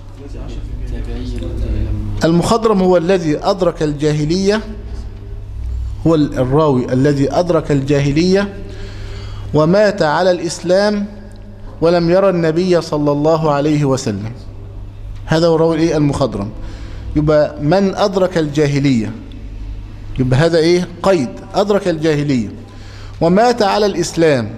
المخضرم هو الذي أدرك الجاهلية، هو الراوي الذي أدرك الجاهلية ومات على الإسلام ولم يرى النبي صلى الله عليه وسلم. هذا هو الراوي إيه؟ المخضرم. يبقى من أدرك الجاهلية، يبقى هذا إيه؟ قيد، أدرك الجاهلية ومات على الإسلام.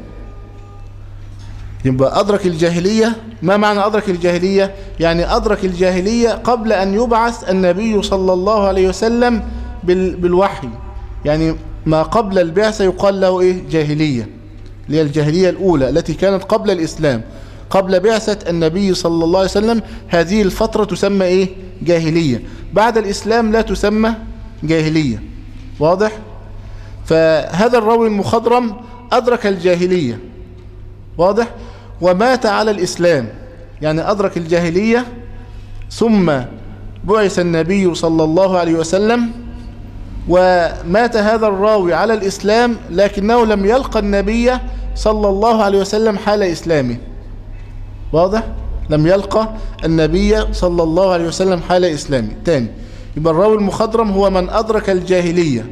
يبقى أدرك الجاهلية. ما معنى أدرك الجاهلية؟ يعني أدرك الجاهلية قبل أن يبعث النبي صلى الله عليه وسلم بالوحي. يعني ما قبل البعثة يقال له إيه؟ جاهلية، اللي هي الجاهلية الأولى التي كانت قبل الإسلام، قبل بعثة النبي صلى الله عليه وسلم. هذه الفترة تسمى إيه؟ جاهلية. بعد الإسلام لا تسمى جاهلية. واضح؟ فهذا الراوي المخضرم أدرك الجاهلية، واضح؟ ومات على الإسلام، يعني أدرك الجاهلية ثم بعث النبي صلى الله عليه وسلم ومات هذا الراوي على الإسلام، لكنه لم يلقى النبي صلى الله عليه وسلم حال إسلامه. واضح؟ لم يلقى النبي صلى الله عليه وسلم حال إسلامه. تاني، يبقى الراوي المخضرم هو من أدرك الجاهلية.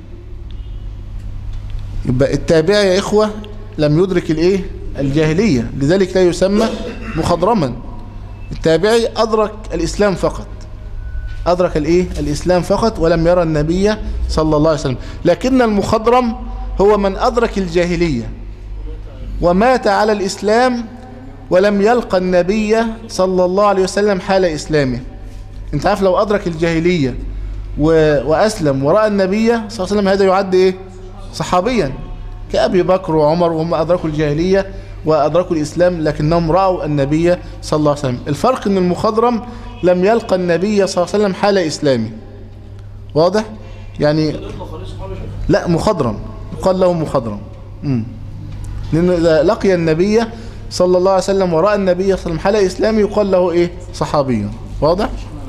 يبقى التابع يا إخوة لم يدرك الإيه؟ الجاهلية، لذلك لا يسمى مخضرما. التابعي أدرك الإسلام فقط، أدرك الإيه؟ الإسلام فقط ولم يرى النبي صلى الله عليه وسلم. لكن المخضرم هو من أدرك الجاهلية ومات على الإسلام ولم يلقى النبي صلى الله عليه وسلم حال إسلامه. انت عارف لو أدرك الجاهلية و... وأسلم ورأى النبي صلى الله عليه وسلم هذا يعد إيه؟ صحابيا، كأبي بكر وعمر، وهم أدركوا الجاهلية وأدركوا الإسلام لكنهم رأوا النبي صلى الله عليه وسلم. الفرق أن المخضرم لم يلقى النبي صلى الله عليه وسلم حال إسلامه. واضح؟ يعني لا، مخضرم يقال له مخضرم. امم لأنه إذا لقي النبي صلى الله عليه وسلم ورأى النبي صلى الله عليه وسلم حال إسلامه يقال له إيه؟ صحابي. واضح؟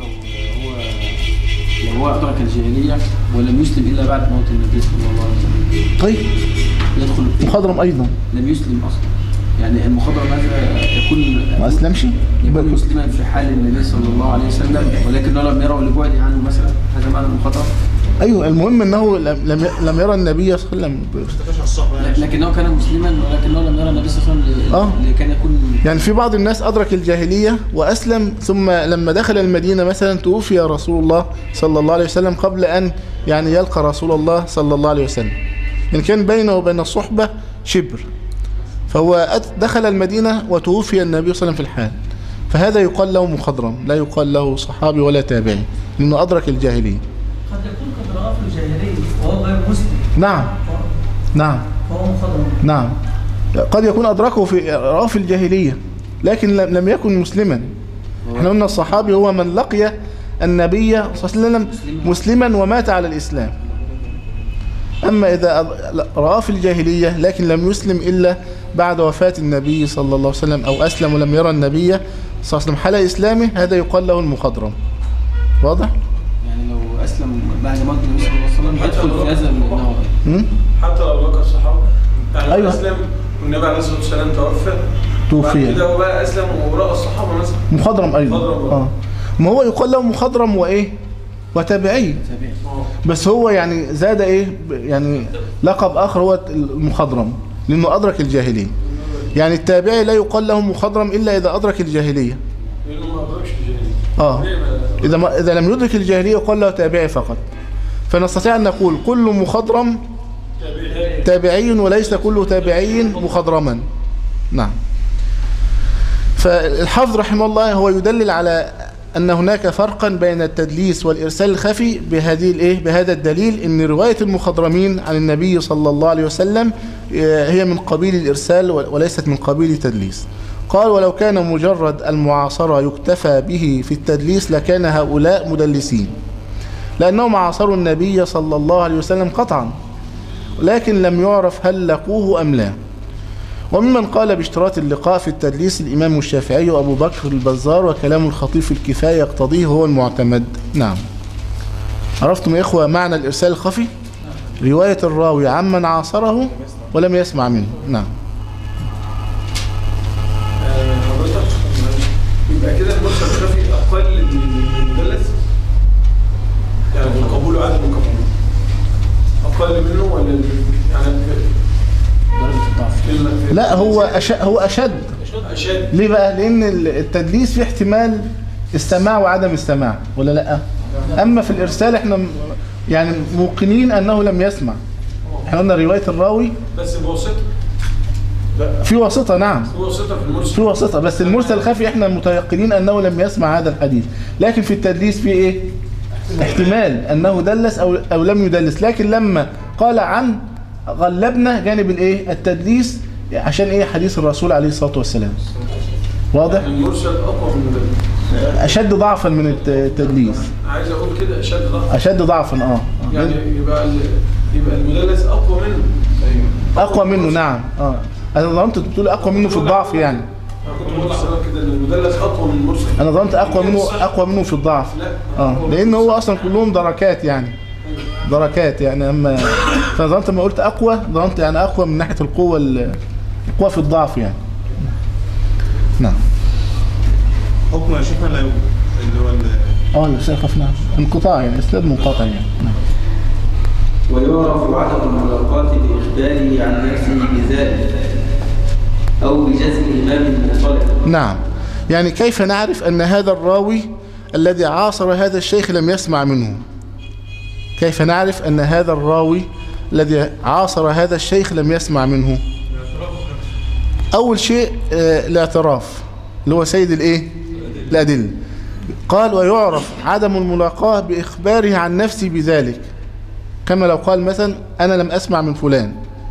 لو هو أدرك الجاهلية ولم يسلم إلا بعد موت النبي صلى الله عليه وسلم، طيب يدخل مخضرم أيضا لم يسلم أصلا. يعني المخضرم هذا يكون ما أسلمش، يكون مسلما في حال النبي صلى الله عليه وسلم ولكنه لم يره لبعده عنه مثلا. هذا معنى المخضرم. أيوه، المهم أنه لم لم يرى النبي صلى الله عليه وسلم، لكنه كان مسلما ولكنه لم يرى النبي صلى الله عليه وسلم. آه. كان يكون يعني في بعض الناس أدرك الجاهلية وأسلم، ثم لما دخل المدينة مثلا توفي رسول الله صلى الله عليه وسلم قبل أن يعني يلقى رسول الله صلى الله عليه وسلم. يعني كان بينه وبين الصحبة شبر، فهو دخل المدينة وتوفي النبي صلى الله عليه وسلم في الحال، فهذا يقال له مخضرم، لا يقال له صحابي ولا تابعي، لأنه أدرك الجاهلية. قد يكون قد رأى في الجاهلية وهو غير مسلم. نعم نعم فهو مخضرم. نعم، قد يكون أدركه في رأى في الجاهلية لكن لم يكن مسلما. احنا قلنا الصحابي هو من لقي النبي صلى الله عليه وسلم مسلما ومات على الإسلام. أما إذا رأى في الجاهلية لكن لم يسلم إلا بعد وفاة النبي صلى الله عليه وسلم أو أسلم ولم يرى النبي صلى الله عليه وسلم حال إسلامه، هذا يقال له المخضرم. واضح؟ يعني لو أسلم بعد موت النبي صلى الله عليه وسلم يدخل في هذا النوع. حتى لو لقى الصحابة يعني أيوة. أسلم والنبي عليه الصلاة والسلام توفى توفي، كده هو بقى أسلم ورأى الصحابة مثلا مخضرم أيضا. مخضرم. آه. ما هو يقال له مخضرم وإيه؟ وتابعي. بس هو يعني زاد إيه؟ يعني لقب آخر هو المخضرم لأنه أدرك الجاهلية. يعني التابعي لا يقال له مخضرم إلا إذا أدرك الجاهلية. لأنه ما أدركش الجاهلية. آه. إذا ما إذا لم يدرك الجاهلية يقال له تابعي فقط. فنستطيع أن نقول كل مخضرم تابعي وليس كل تابعي مخضرما. نعم. فالحافظ رحمه الله هو يدلل على أن هناك فرقا بين التدليس والإرسال الخفي بهذه الإيه؟ بهذا الدليل أن رواية المخضرمين عن النبي صلى الله عليه وسلم هي من قبيل الإرسال وليست من قبيل التدليس. قال ولو كان مجرد المعاصرة يكتفى به في التدليس لكان هؤلاء مدلسين، لأنهم عاصروا النبي صلى الله عليه وسلم قطعا، لكن لم يعرف هل لقوه أم لا. وممن قال باشتراط اللقاء في التدليس الإمام الشافعي وأبو بكر البزار، وكلام الخطيب في الكفاية يقتضيه هو المعتمد. نعم. عرفتم يا إخوة معنى الإرسال الخفي؟ رواية الراوي عمن عاصره ولم يسمع منه. نعم. حضرتك يبقى كده المرسل الخفي أقل من المدلس؟ يعني القبول وعدم القبول أقل منه ولا يعني لا هو أشد هو أشد أشد. ليه بقى؟ لأن التدليس فيه احتمال السماع وعدم السماع ولا لا؟ أما في الإرسال احنا يعني موقنين أنه لم يسمع. احنا قلنا رواية الراوي بس بواسطة. في واسطة. نعم في واسطة في المرسل. في واسطة، بس المرسل الخفي احنا متيقنين أنه لم يسمع هذا الحديث. لكن في التدليس في إيه؟ احتمال أنه دلس أو أو لم يدلس، لكن لما قال عن غلبنا جانب الإيه؟ التدليس. عشان إيه؟ حديث الرسول عليه الصلاة والسلام. واضح؟ المرسل أقوى من المدلس. أشد ضعفا من التدليس. عايز أقول كده أشد ضعفا. أشد ضعفا اه يعني يبقى يبقى المدلس أقوى منه. أقوى منه. نعم. اه أنا ظننت بتقول أقوى منه في الضعف يعني. أنا كنت بقول لحضرتك كده إن المدلس أقوى من المرسل. أنا ظننت أقوى منه أقوى منه في الضعف. اه لأن هو أصلا كلهم دركات يعني. دركات يعني. أما فظننت لما قلت أقوى ظننت يعني أقوى من ناحية القوة القوة في الضعف يعني. نعم. حكم يا شيخنا لا يوجد اللي هو اه السقف. نعم. انقطاع يعني اسناد منقطع يعني. نعم. ويعرف عدم الملاقاة بإخباره عن نفسه بذلك أو بجزم إمام مطلع. نعم. يعني كيف نعرف أن هذا الراوي الذي عاصر هذا الشيخ لم يسمع منه؟ كيف نعرف أن هذا الراوي الذي عاصر هذا الشيخ لم يسمع منه؟ أول شيء آه الاعتراف اللي هو سيد الإيه؟ الأدلة. قال ويعرف عدم الملاقاة بإخباره عن نفسه بذلك، كما لو قال مثلا أنا لم أسمع من فلان،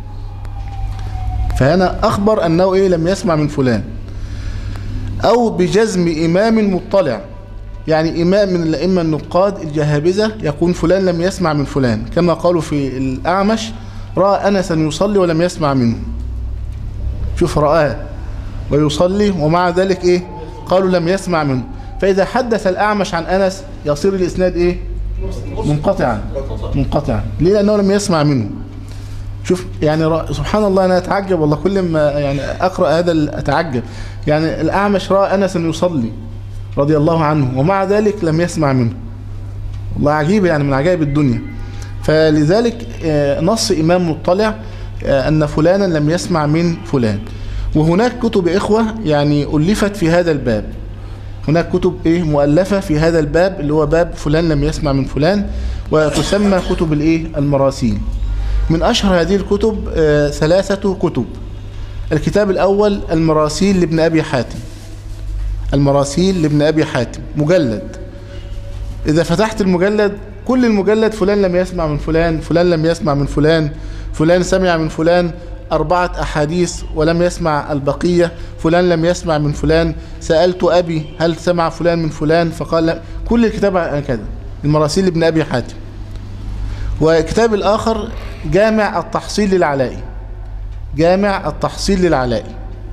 فهنا أخبر أنه إيه؟ لم يسمع من فلان. أو بجزم إمام مطلع، يعني إمام من الأئمة النقاد الجهابذة يقول فلان لم يسمع من فلان، كما قالوا في الأعمش رأى أنسا يصلي ولم يسمع منه. شوف رآه ويصلي ومع ذلك إيه؟ قالوا لم يسمع منه. فإذا حدث الأعمش عن أنس يصير الإسناد إيه؟ منقطعا. منقطعا. ليه؟ لأنه لم يسمع منه. شوف يعني سبحان الله أنا أتعجب والله كل ما يعني أقرأ هذا أتعجب. يعني الأعمش رأى أنسا يصلي رضي الله عنه ومع ذلك لم يسمع منه. والله عجيب يعني من عجائب الدنيا. فلذلك نص إمام مطلع أن فلانا لم يسمع من فلان. وهناك كتب إخوة يعني ألفت في هذا الباب. هناك كتب إيه مؤلفة في هذا الباب اللي هو باب فلان لم يسمع من فلان، وتسمى كتب الإيه المراسيل. من أشهر هذه الكتب آه ثلاثة كتب. الكتاب الأول المراسيل لابن أبي حاتم. المراسيل لابن أبي حاتم مجلد. إذا فتحت المجلد كل المجلد فلان لم يسمع من فلان، فلان لم يسمع من فلان، فلان سمع من فلان أربعة أحاديث ولم يسمع البقية، فلان لم يسمع من فلان، سألت أبي هل سمع فلان من فلان فقال لا. كل الكتاب هكذا المراسيل لابن أبي حاتم. وكتاب الآخر جامع التحصيل للعلائي. جامع التحصيل للعلائي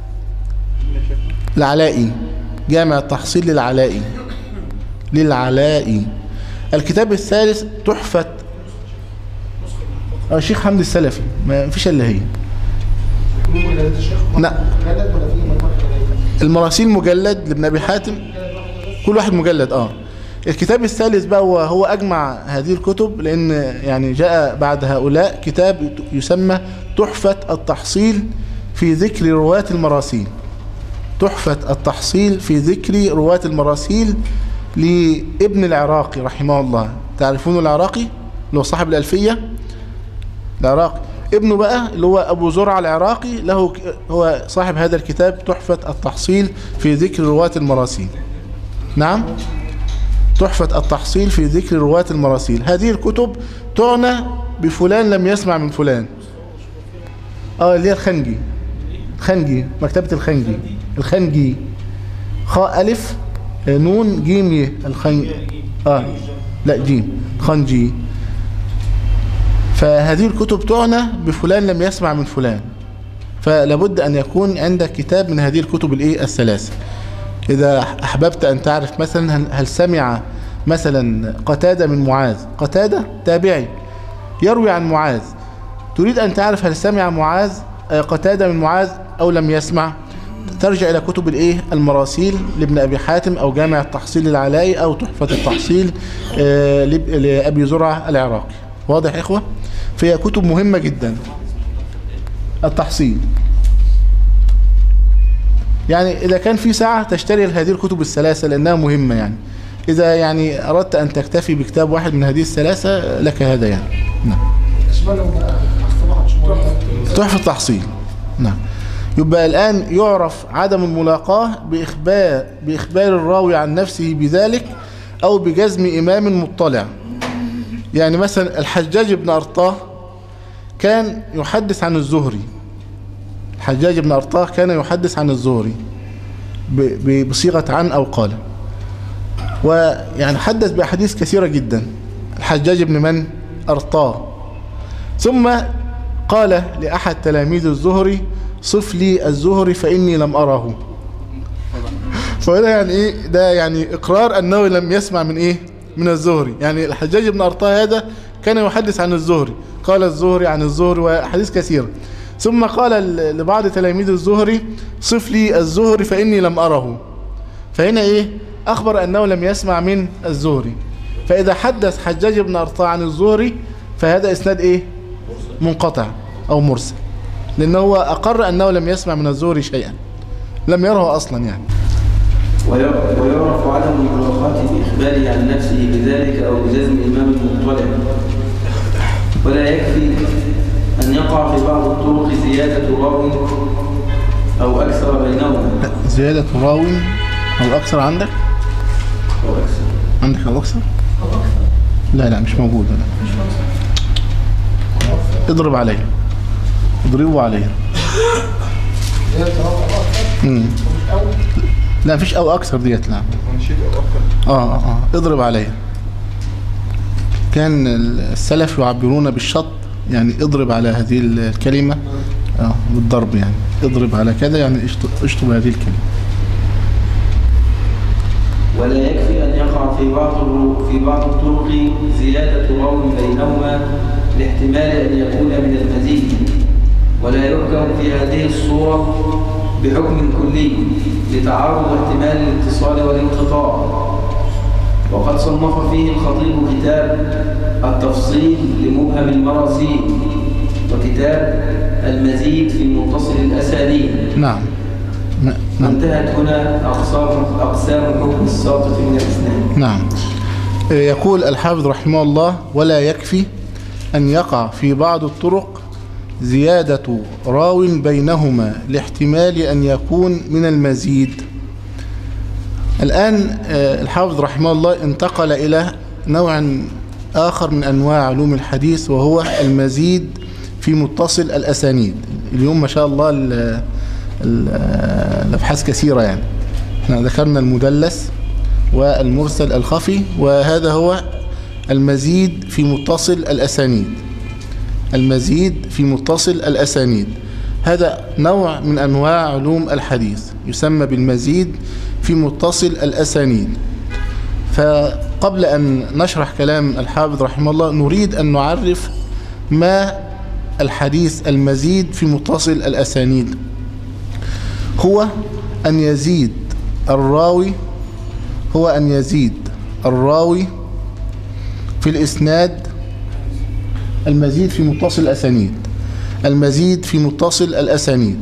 العلائي جامع التحصيل للعلائي للعلائي. الكتاب الثالث تحفة الشيخ حمد السلفي، ما فيش الا هي. لا المراسيل مجلد لابن ابي حاتم، كل واحد مجلد. اه الكتاب الثالث بقى هو هو اجمع هذه الكتب، لان يعني جاء بعد هؤلاء كتاب يسمى تحفة التحصيل في ذكر رواة المراسيل. تحفة التحصيل في ذكر رواة المراسيل لابن العراقي رحمه الله. تعرفون العراقي اللي هو صاحب الألفية؟ العراقي ابنه بقى اللي هو أبو زرع العراقي له هو صاحب هذا الكتاب تحفة التحصيل في ذكر رواة المراسيل. نعم تحفة التحصيل في ذكر رواة المراسيل. هذه الكتب تعنى بفلان لم يسمع من فلان. اه اللي هي الخنجي. الخنجي مكتبة الخنجي. الخنجي خاء ألف نون جيم ي الخنجي. اه لا جيم خنجي. فهذه الكتب تعنى بفلان لم يسمع من فلان. فلابد أن يكون عندك كتاب من هذه الكتب الإيه الثلاثة. إذا أحببت أن تعرف مثلا هل سمع مثلا قتادة من معاذ، قتادة تابعي يروي عن معاذ، تريد أن تعرف هل سمع معاذ قتادة من معاذ أو لم يسمع، ترجع إلى كتب الإيه المراسيل لابن أبي حاتم، أو جامع التحصيل العلائي، أو تحفة التحصيل لأبي زرعة العراقي. واضح يا إخوة؟ فهي كتب مهمة جدا. التحصيل يعني إذا كان في ساعة تشتري هذه الكتب الثلاثة لأنها مهمة. يعني إذا يعني أردت أن تكتفي بكتاب واحد من هذه الثلاثة لك هذا يعني. نعم. تحفة التحصيل. نعم. يبقى الآن يعرف عدم الملاقاة بإخبار, بإخبار الراوي عن نفسه بذلك أو بجزم إمام مطلع. يعني مثلا الحجاج بن أرطاه كان يحدث عن الزهري، الحجاج بن أرطاه كان يحدث عن الزهري بصيغة عن أو قال، ويعني حدث بأحاديث كثيرة جدا الحجاج بن من أرطاه. ثم قال لأحد تلاميذ الزهري صف لي الزهري فإني لم أره. فده يعني إيه؟ ده يعني إقرار أنه لم يسمع من إيه؟ من الزهري. يعني الحجاج بن أرطاه هذا كان يحدث عن الزهري، قال الزهري عن الزهري وحديث كثيرة. ثم قال لبعض تلاميذ الزهري صف لي الزهري فإني لم أره. فهنا إيه؟ أخبر أنه لم يسمع من الزهري. فإذا حدث حجاج بن أرطاه عن الزهري فهذا إسناد إيه؟ منقطع أو مرسل، لأنه هو أقر أنه لم يسمع من الزهري شيئا، لم يره أصلا يعني. ويعرف عدم الملاقاة بإخباره عن نفسه بذلك أو بجزم إمام مطلع. ولا يكفي أن يقع في بعض الطرق زيادة راو أو أكثر بينهما. زيادة راو أو أكثر عندك؟ أو أكثر عندك أو أكثر؟ لا لا مش موجودة. لا اضرب عليه، اضربوا عليه. امم لا مفيش او اكثر ديت. لا اه اه اضرب عليه. كان السلف يعبرون بالشط، يعني اضرب على هذه الكلمة اه بالضرب، يعني اضرب على كذا يعني اشطب هذه الكلمة. ولا يكفي أن يقع في بعض في بعض الطرق زيادة راو بينهما لاحتمال أن يكون من المزيد، ولا يحكم في هذه الصورة بحكم كلي لتعارض احتمال الاتصال والانقطاع. وقد صنف فيه الخطيب كتاب التفصيل لمبهم المراسيل، وكتاب المزيد في متصل الأسانيد. نعم. نعم. انتهت هنا أقسام أقسام حكم الساقط من الإسناد. نعم. يقول الحافظ رحمه الله: ولا يكفي أن يقع في بعض الطرق زيادة راو بينهما لاحتمال أن يكون من المزيد. الآن الحافظ رحمه الله انتقل إلى نوع آخر من أنواع علوم الحديث، وهو المزيد في متصل الأسانيد. اليوم ما شاء الله الأبحاث كثيرة، يعني احنا ذكرنا المدلس والمرسل الخفي، وهذا هو المزيد في متصل الأسانيد. المزيد في متصل الأسانيد هذا نوع من أنواع علوم الحديث يسمى بالمزيد في متصل الأسانيد. فقبل أن نشرح كلام الحافظ رحمه الله نريد أن نعرف ما الحديث المزيد في متصل الأسانيد. هو أن يزيد الراوي هو أن يزيد الراوي في الإسناد. المزيد في متصل الأسانيد المزيد في متصل الأسانيد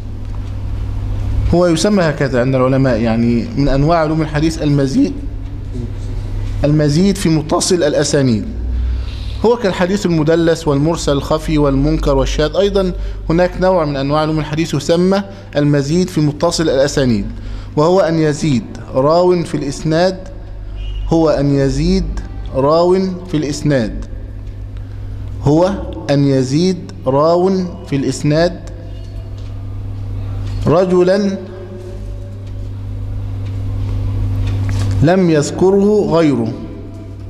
هو يسمى هكذا عند العلماء، يعني من أنواع علوم الحديث المزيد المزيد في متصل الأسانيد. هو كالحديث المدلس والمرسل الخفي والمنكر والشاذ. أيضا هناك نوع من أنواع علوم الحديث يسمى المزيد في متصل الأسانيد، وهو أن يزيد راو في الإسناد هو أن يزيد راو في الإسناد هو أن يزيد راو في الإسناد رجلا لم يذكره غيره.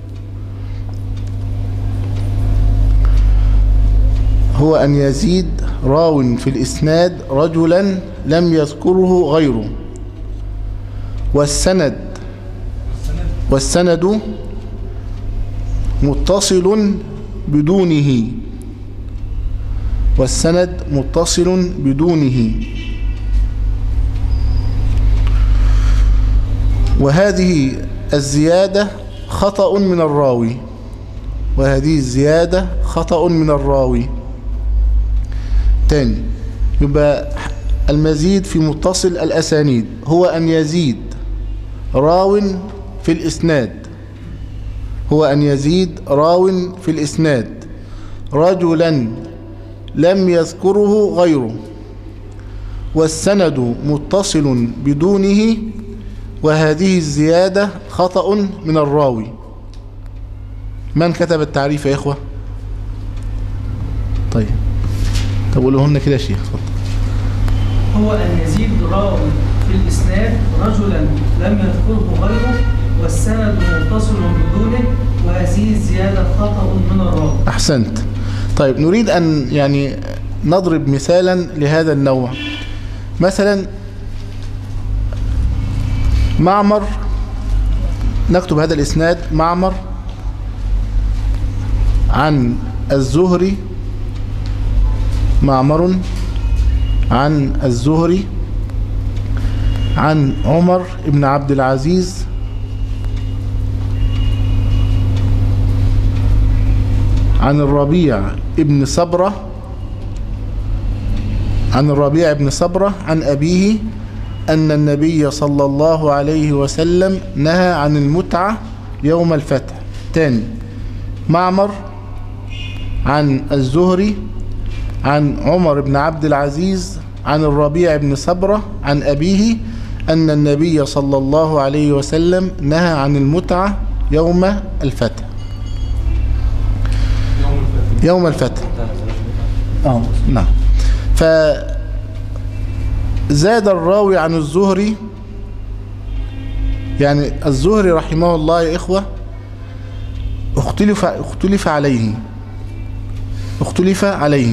هو أن يزيد راو في الإسناد رجلا لم يذكره غيره، والسند والسند متصل بدونه والسند متصل بدونه وهذه الزيادة خطأ من الراوي وهذه الزيادة خطأ من الراوي. تاني، يبقى المزيد في متصل الأسانيد هو أن يزيد راو في الإسناد هو أن يزيد راو في الإسناد رجلا لم يذكره غيره، والسند متصل بدونه، وهذه الزيادة خطأ من الراوي. من كتب التعريف يا إخوة؟ طيب تقولوهن كده يا شيخ. هو أن يزيد راو في الإسناد رجلا لم يذكره غيره، والسند متصل بدونه، وهذه الزيادة خطأ من الراوي. أحسنت. طيب نريد أن يعني نضرب مثالا لهذا النوع. مثلا معمر، نكتب هذا الإسناد: معمر عن الزهري معمر عن الزهري عن عمر بن عبد العزيز عن الربيع ابن صبرة عن الربيع ابن صبرة عن أبيه أن النبي صلى الله عليه وسلم نهى عن المتعة يوم الفتح. تاني، معمر عن الزهري عن عمر بن عبد العزيز عن الربيع بن صبرة عن أبيه أن النبي صلى الله عليه وسلم نهى عن المتعة يوم الفتح. يوم الفتح اه نعم. فزاد الراوي عن الزهري، يعني الزهري رحمه الله يا إخوة اختلف اختلف عليه اختلف عليه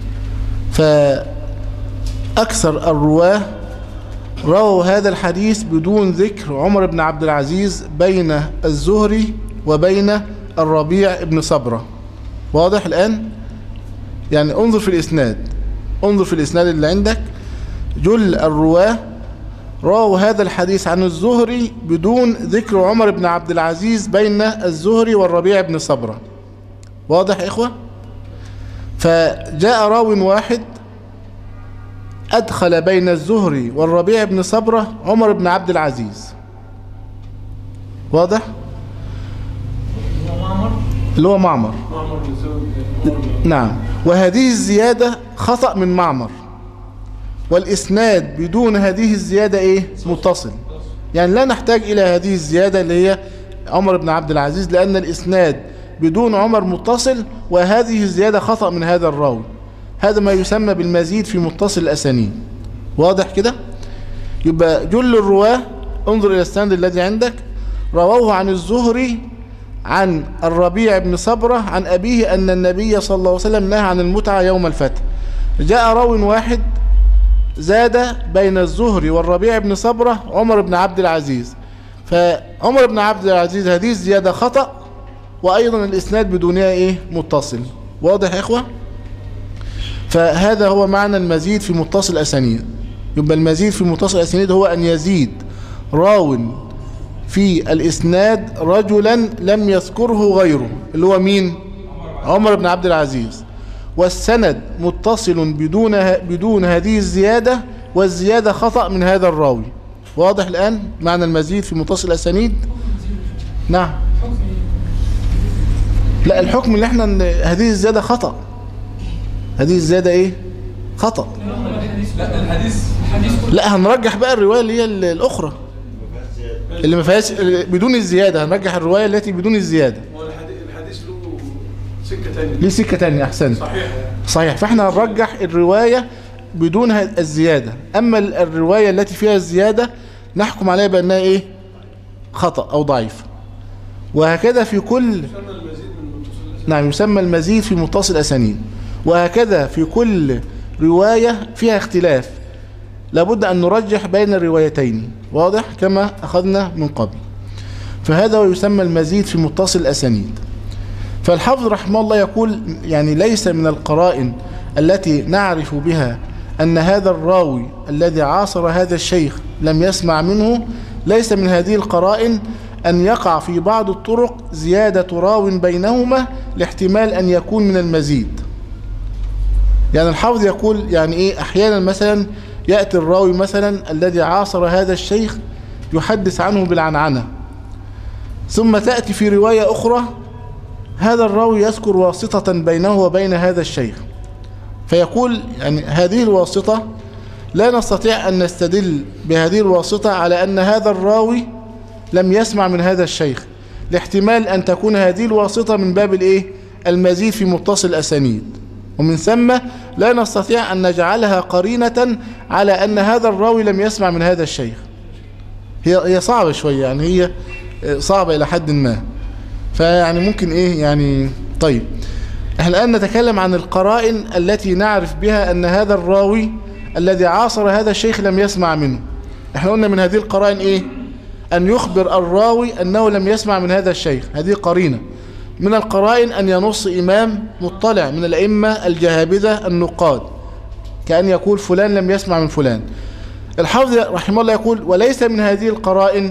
فأكثر الرواه رووا هذا الحديث بدون ذكر عمر بن عبد العزيز بين الزهري وبين الربيع بن صبرة. واضح الآن؟ يعني انظر في الإسناد انظر في الإسناد اللي عندك، جل الرواه رووا هذا الحديث عن الزهري بدون ذكر عمر بن عبد العزيز بين الزهري والربيع بن صبرة. واضح يا إخوة؟ فجاء راو واحد أدخل بين الزهري والربيع بن صبرة عمر بن عبد العزيز. واضح؟ اللي هو معمر. نعم. وهذه الزيادة خطأ من معمر، والإسناد بدون هذه الزيادة إيه؟ متصل. يعني لا نحتاج إلى هذه الزيادة اللي هي عمر بن عبد العزيز، لأن الإسناد بدون عمر متصل، وهذه الزيادة خطأ من هذا الراوي. هذا ما يسمى بالمزيد في متصل الأسانيد. واضح كده؟ يبقى جل الرواه انظر إلى السند الذي عندك رووه عن الزهري عن الربيع بن صبرة عن أبيه أن النبي صلى الله عليه وسلم نهى عن المتعة يوم الفتح. جاء راو واحد زاد بين الزهري والربيع بن صبرة عمر بن عبد العزيز، فعمر بن عبد العزيز هذه الزيادة خطأ، وأيضا الإسناد بدونها إيه؟ متصل. واضح يا إخوة؟ فهذا هو معنى المزيد في متصل الأسانيد. يبقى المزيد في متصل الأسانيد هو أن يزيد راو في الإسناد رجلا لم يذكره غيره، اللي هو مين؟ عمر بن عبد العزيز، والسند متصل بدون بدون هذه الزيادة، والزيادة خطأ من هذا الراوي. واضح الآن معنى المزيد في متصل الأسانيد؟ نعم. لا، الحكم اللي احنا هذه الزيادة خطأ، هذه الزيادة ايه؟ خطأ. لا الحديث لا، هنرجح بقى الرواية اللي هي الأخرى اللي ما فيهاش بدون الزيادة، هنرجح الرواية التي بدون الزيادة. الحديث له سكة تانية، ليه سكة تانية. أحسنت. صحيح صحيح. فاحنا هنرجح الرواية بدون الزيادة، أما الرواية التي فيها الزيادة نحكم عليها بأنها ايه؟ خطأ أو ضعيف. وهكذا في كل نعم يسمى المزيد في متصل الأسانيد، وهكذا في كل رواية فيها اختلاف لابد أن نرجح بين الروايتين، واضح كما أخذنا من قبل. فهذا يسمى المزيد في متصل الأسانيد. فالحافظ رحمه الله يقول يعني ليس من القرائن التي نعرف بها أن هذا الراوي الذي عاصر هذا الشيخ لم يسمع منه، ليس من هذه القرائن أن يقع في بعض الطرق زيادة راو بينهما لاحتمال أن يكون من المزيد. يعني الحافظ يقول يعني إيه، أحيانا مثلا يأتي الراوي مثلا الذي عاصر هذا الشيخ يحدث عنه بالعنعنة، ثم تأتي في رواية أخرى هذا الراوي يذكر واسطة بينه وبين هذا الشيخ، فيقول يعني هذه الواسطة لا نستطيع أن نستدل بهذه الواسطة على أن هذا الراوي لم يسمع من هذا الشيخ، لاحتمال أن تكون هذه الواسطة من باب الإيه؟ المزيد في متصل الأسانيد، ومن ثم لا نستطيع أن نجعلها قرينة على أن هذا الراوي لم يسمع من هذا الشيخ. هي هي صعبة شوية، يعني هي صعبة إلى حد ما. فيعني ممكن إيه يعني. طيب احنا الآن نتكلم عن القرائن التي نعرف بها أن هذا الراوي الذي عاصر هذا الشيخ لم يسمع منه. احنا قلنا من هذه القرائن إيه؟ أن يخبر الراوي أنه لم يسمع من هذا الشيخ، هذه قرينة. من القرائن أن ينص إمام مطلع من الأئمة الجهابذة النقاد، كأن يقول فلان لم يسمع من فلان. الحافظ رحمه الله يقول وليس من هذه القرائن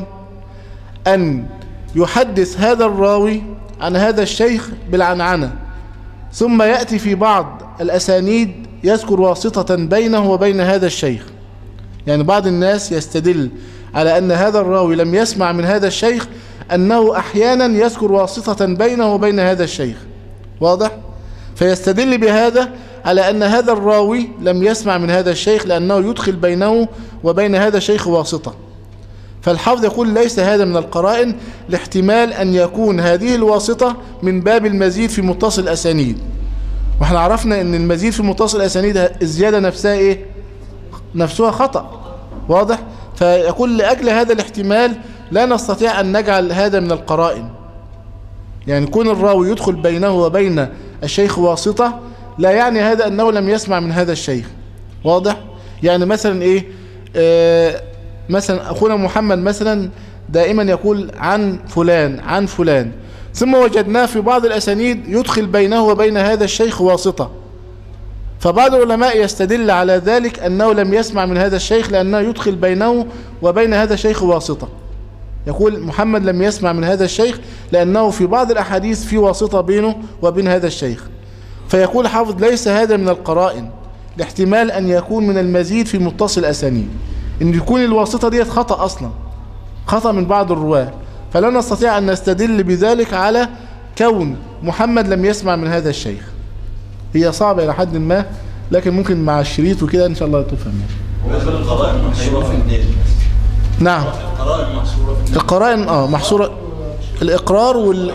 أن يحدث هذا الراوي عن هذا الشيخ بالعنعنة، ثم يأتي في بعض الأسانيد يذكر واسطة بينه وبين هذا الشيخ. يعني بعض الناس يستدل على أن هذا الراوي لم يسمع من هذا الشيخ أنه أحيانا يذكر واسطة بينه وبين هذا الشيخ، واضح؟ فيستدل بهذا على أن هذا الراوي لم يسمع من هذا الشيخ لأنه يدخل بينه وبين هذا الشيخ واسطة. فالحافظ يقول ليس هذا من القرائن لاحتمال أن يكون هذه الواسطة من باب المزيد في متصل الأسانيد. واحنا عرفنا أن المزيد في متصل الأسانيد الزيادة نفسها إيه؟ نفسها خطأ، واضح؟ فيقول لأجل هذا الاحتمال لا نستطيع أن نجعل هذا من القرائن. يعني كون الراوي يدخل بينه وبين الشيخ واسطة لا يعني هذا أنه لم يسمع من هذا الشيخ، واضح؟ يعني مثلا إيه؟ آه مثلا أخونا محمد مثلا دائما يقول عن فلان عن فلان، ثم وجدناه في بعض الأسانيد يدخل بينه وبين هذا الشيخ واسطة، فبعض العلماء يستدل على ذلك أنه لم يسمع من هذا الشيخ لأنه يدخل بينه وبين هذا الشيخ واسطة. يقول محمد لم يسمع من هذا الشيخ لأنه في بعض الأحاديث في واسطة بينه وبين هذا الشيخ. فيقول حافظ ليس هذا من القرائن لاحتمال أن يكون من المزيد في متصل الأسانيد، إن يكون الواسطة ديت خطأ أصلا، خطأ من بعض الرواة، فلا نستطيع أن نستدل بذلك على كون محمد لم يسمع من هذا الشيخ. هي صعبة إلى حد ما، لكن ممكن مع الشريط وكده إن شاء الله تفهم. القرائن محصورة في الدين. نعم القرائن محصورة في القرائن اه محصورة الإقرار وال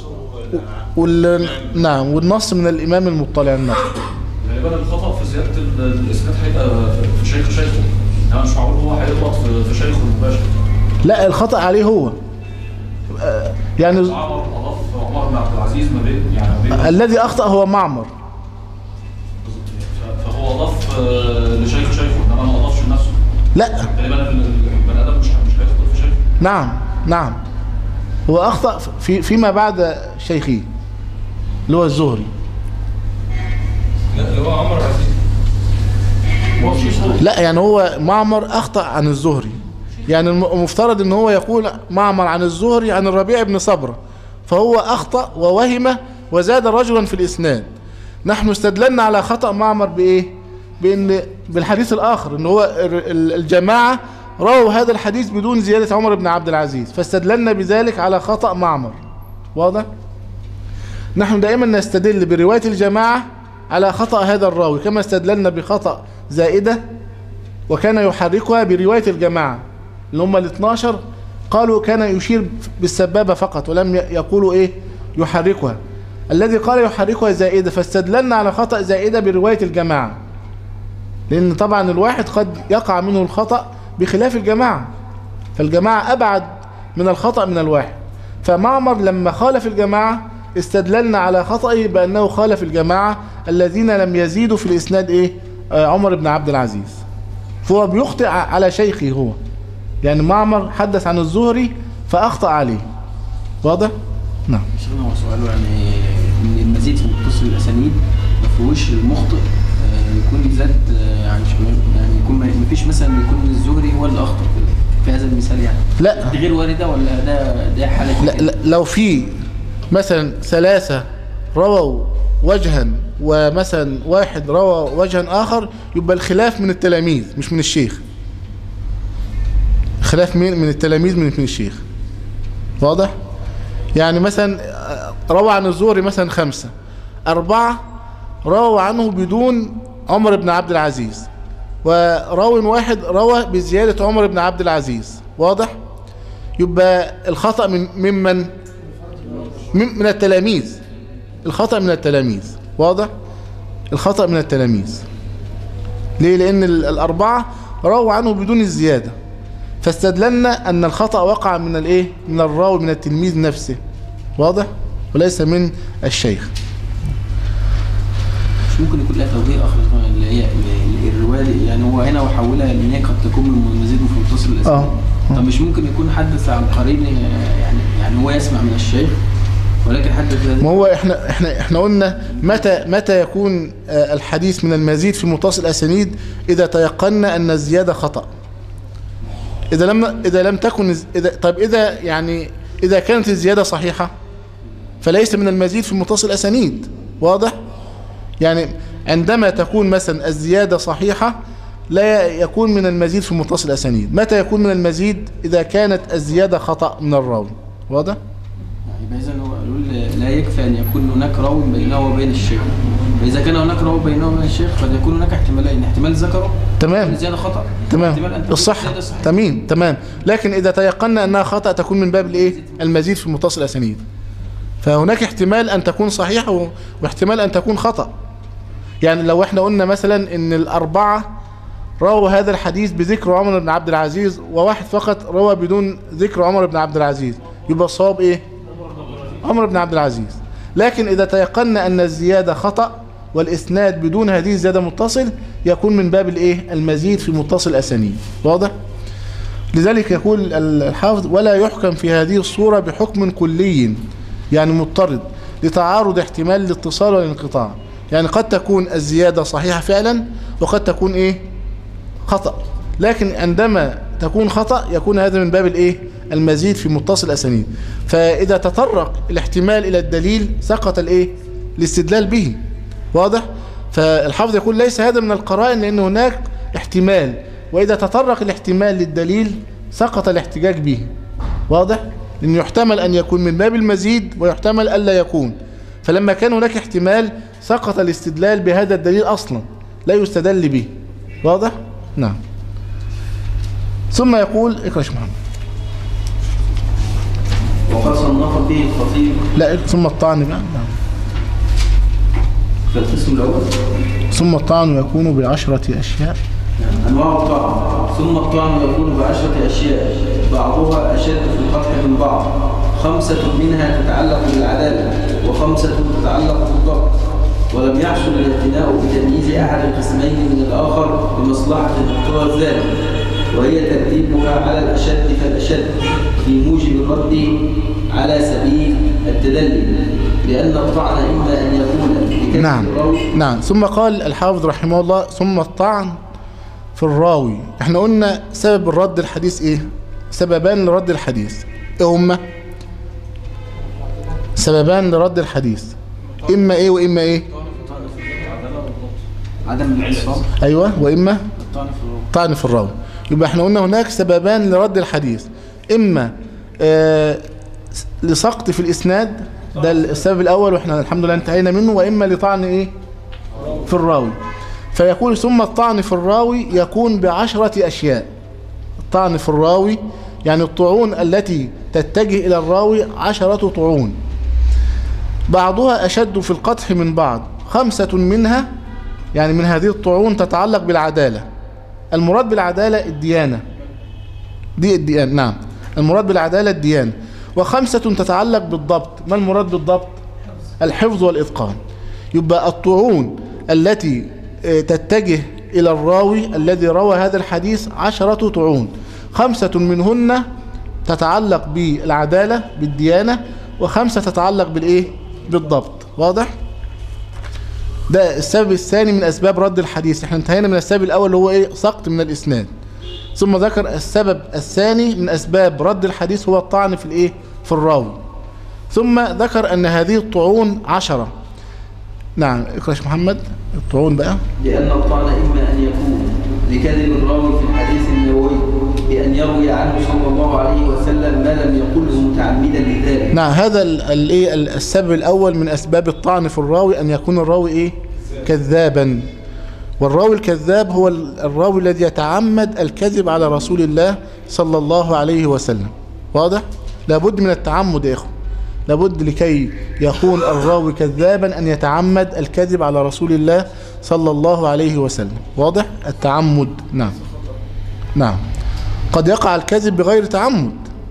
وال نعم والنص من الإمام المطلع النص. غالبا الخطأ في زيادة الإسناد هيبقى في شيخ شيخه، يعني مش معقول هو هيغلط في شيخه المباشر. لا الخطأ عليه هو، يعني عمر أضاف عمر بن عبد العزيز ما بين يعني بين الذي أخطأ هو معمر، فهو أضاف لشيخ شيخه إنما ما أضافش لنفسه. لا غالبا البني آدم مش مش هيخطأ في شيخه. نعم نعم هو أخطأ في فيما بعد شيخه اللي هو الزهري. لا اللي هو عمر عزيز. لا يعني هو معمر أخطأ عن الزهري، يعني المفترض ان هو يقول معمر عن الزهري عن الربيع بن صبرة، فهو أخطأ ووهم وزاد رجلا في الإسناد. نحن استدللنا على خطأ معمر بإيه؟ بإن بالحديث الآخر ان هو الجماعة رووا هذا الحديث بدون زيادة عمر بن عبد العزيز، فاستدللنا بذلك على خطأ معمر، واضح؟ نحن دائما نستدل برواية الجماعة على خطأ هذا الراوي، كما استدللنا بخطأ زائدة وكان يحركها برواية الجماعة اللي هم الاثناشر، قالوا كان يشير بالسبابة فقط ولم يقولوا ايه يحركها. الذي قال يحركها زائدة، فاستدللنا على خطأ زائدة برواية الجماعة، لأن طبعا الواحد قد يقع منه الخطأ بخلاف الجماعة، فالجماعة أبعد من الخطأ من الواحد. فمعمر لما خالف الجماعة استدللنا على خطأه بأنه خالف الجماعة الذين لم يزيدوا في الإسناد إيه عمر بن عبد العزيز، فهو بيخطئ على شيخه هو، يعني معمر حدث عن الزهري فأخطأ عليه. واضح؟ نعم. شيخنا هو سؤاله يعني من المزيد في متصل الأسانيد ما فيهوش المخطئ يكون زاد يعني يعني يكون ما فيش مثلا يكون الزهري هو اللي أخطأ في هذا المثال يعني. لا. دي غير واردة ولا ده ده حالة؟ لا, لا لو في مثلا ثلاثة رووا وجها ومثلا واحد روى وجها آخر يبقى الخلاف من التلاميذ مش من الشيخ. خلاف من من التلاميذ من من الشيخ. واضح؟ يعني مثلا روى عن الزهري مثلا خمسة، أربعة روى عنه بدون عمر بن عبد العزيز، وراو واحد روى بزيادة عمر بن عبد العزيز. واضح؟ يبقى الخطأ من ممن من, من التلاميذ. الخطأ من التلاميذ. واضح؟ الخطأ من التلاميذ. ليه؟ لأن الأربعة رووا عنه بدون الزيادة، فاستدللنا أن الخطأ وقع من الايه؟ من الراوي من التلميذ نفسه. واضح؟ وليس من الشيخ. مش ممكن يكون لها توجيه آخر اللي هي الرواية يعني هو هنا وحولها ان هي قد تكون من المزيد في متصل الاسناد. طب مش ممكن يكون حدث عن قريب يعني يعني هو يسمع من الشيخ ولكن حدث. ما هو احنا احنا احنا قلنا متى متى يكون الحديث من المزيد في متصل الاسانيد اذا تيقنا ان الزيادة خطأ. إذا لم إذا لم تكن إذا طيب إذا يعني إذا كانت الزيادة صحيحة فليس من المزيد في متصل الأسانيد. واضح؟ يعني عندما تكون مثلا الزيادة صحيحة لا يكون من المزيد في متصل الأسانيد. متى يكون من المزيد؟ إذا كانت الزيادة خطأ من الراوي. واضح؟ يعني إذا هو يقول لا يكفي أن يكون هناك راوي بينه وبين الشيخ، فإذا كان هناك راوي بينه وبين الشيخ فيكون هناك احتمالين، احتمال ذكره تمام الزيادة خطأ، تمام الصح تمام تمام لكن إذا تيقنا أنها خطأ تكون من باب الإيه؟ المزيد في متصل الأسانيد. فهناك احتمال أن تكون صحيحة واحتمال أن تكون خطأ. يعني لو احنا قلنا مثلا ان الأربعة رووا هذا الحديث بذكر عمر بن عبد العزيز وواحد فقط روى بدون ذكر عمر بن عبد العزيز، يبقى الصواب ايه؟ عمر بن عبد العزيز. لكن إذا تيقنا أن الزيادة خطأ والإسناد بدون هذه الزيادة متصل يكون من باب الايه؟ المزيد في متصل الأسانيد. واضح؟ لذلك يقول الحافظ ولا يحكم في هذه الصورة بحكم كلي يعني مضطرد لتعارض احتمال الاتصال والانقطاع. يعني قد تكون الزيادة صحيحة فعلا وقد تكون ايه؟ خطأ. لكن عندما تكون خطأ يكون هذا من باب الايه؟ المزيد في متصل الأسانيد. فإذا تطرق الاحتمال إلى الدليل سقط الايه؟ الاستدلال به. واضح؟ فالحافظ يقول ليس هذا من القرائن لأن هناك احتمال، وإذا تطرق الاحتمال للدليل سقط الاحتجاج به. واضح؟ لأنه يحتمل أن يكون من باب المزيد ويحتمل ألا يكون، فلما كان هناك احتمال سقط الاستدلال بهذا الدليل أصلا لا يستدل به. واضح؟ نعم. ثم يقول اقرأ يا محمد. وقد صنف به الخطيب لا ثم الطعن بقى. نعم. في القسم الأول ثم الطعن يكون بعشرة أشياء. أنواع الطعن. ثم الطعن يكون بعشرة أشياء بعضها أشد في القطع من بعض، خمسة منها تتعلق بالعدالة وخمسة تتعلق بالضبط، ولم يحصل الاعتناء بتمييز أحد القسمين من الآخر لمصلحة المحتوى الذاتي، وهي ترتيبها على الأشد فالأشد في موجب الرد على سبيل التدلي، لأن الطعن إما أن يكون بكثرة نعم الراوي. نعم. ثم قال الحافظ رحمه الله ثم الطعن في الراوي. احنا قلنا سبب الرد الحديث ايه؟ سببان لرد الحديث. ايه هما؟ سببان لرد الحديث اما ايه واما ايه؟ عدم الانصاف. ايوه واما الطعن في الراوي. طعن في الراوي. يبقى احنا قلنا هناك سببان لرد الحديث، اما آه لسقط في الاسناد ده السبب الاول واحنا الحمد لله انتهينا منه، واما لطعن ايه؟ في الراوي. فيقول ثم الطعن في الراوي يكون بعشرة أشياء. الطعن في الراوي يعني الطعون التي تتجه إلى الراوي عشرة طعون، بعضها أشد في القدح من بعض، خمسة منها يعني من هذه الطعون تتعلق بالعدالة. المراد بالعدالة الديانة، دي الديانة. نعم المراد بالعدالة الديانة. وخمسة تتعلق بالضبط. ما المراد بالضبط؟ الحفظ والإتقان. يبقى الطعون التي تتجه إلى الراوي الذي روى هذا الحديث عشرة طعون، خمسة منهن تتعلق بالعدالة بالديانة، وخمسة تتعلق بالإيه؟ بالضبط. واضح؟ ده السبب الثاني من أسباب رد الحديث. احنا انتهينا من السبب الأول اللي هو إيه؟ سقط من الإسناد. ثم ذكر السبب الثاني من أسباب رد الحديث هو الطعن في الإيه؟ في الراوي. ثم ذكر أن هذه الطعون عشرة. نعم اقرأ يا محمد الطعون بقى. لأن الطعن إما أن يكون لكذب الراوي في الحديث النبوي بأن يروي عنه صلى الله عليه وسلم ما لم يقله متعمدا لذلك. نعم هذا الايه السبب الأول من أسباب الطعن في الراوي، أن يكون الراوي إيه؟ كذابا. والراوي الكذاب هو الراوي الذي يتعمد الكذب على رسول الله صلى الله عليه وسلم. واضح؟ لابد من التعمد يا إخوة، لابد لكي يكون الراوي كذابا أن يتعمد الكذب على رسول الله صلى الله عليه وسلم. واضح؟ التعمد. نعم نعم قد يقع الكذب بغير تعمد،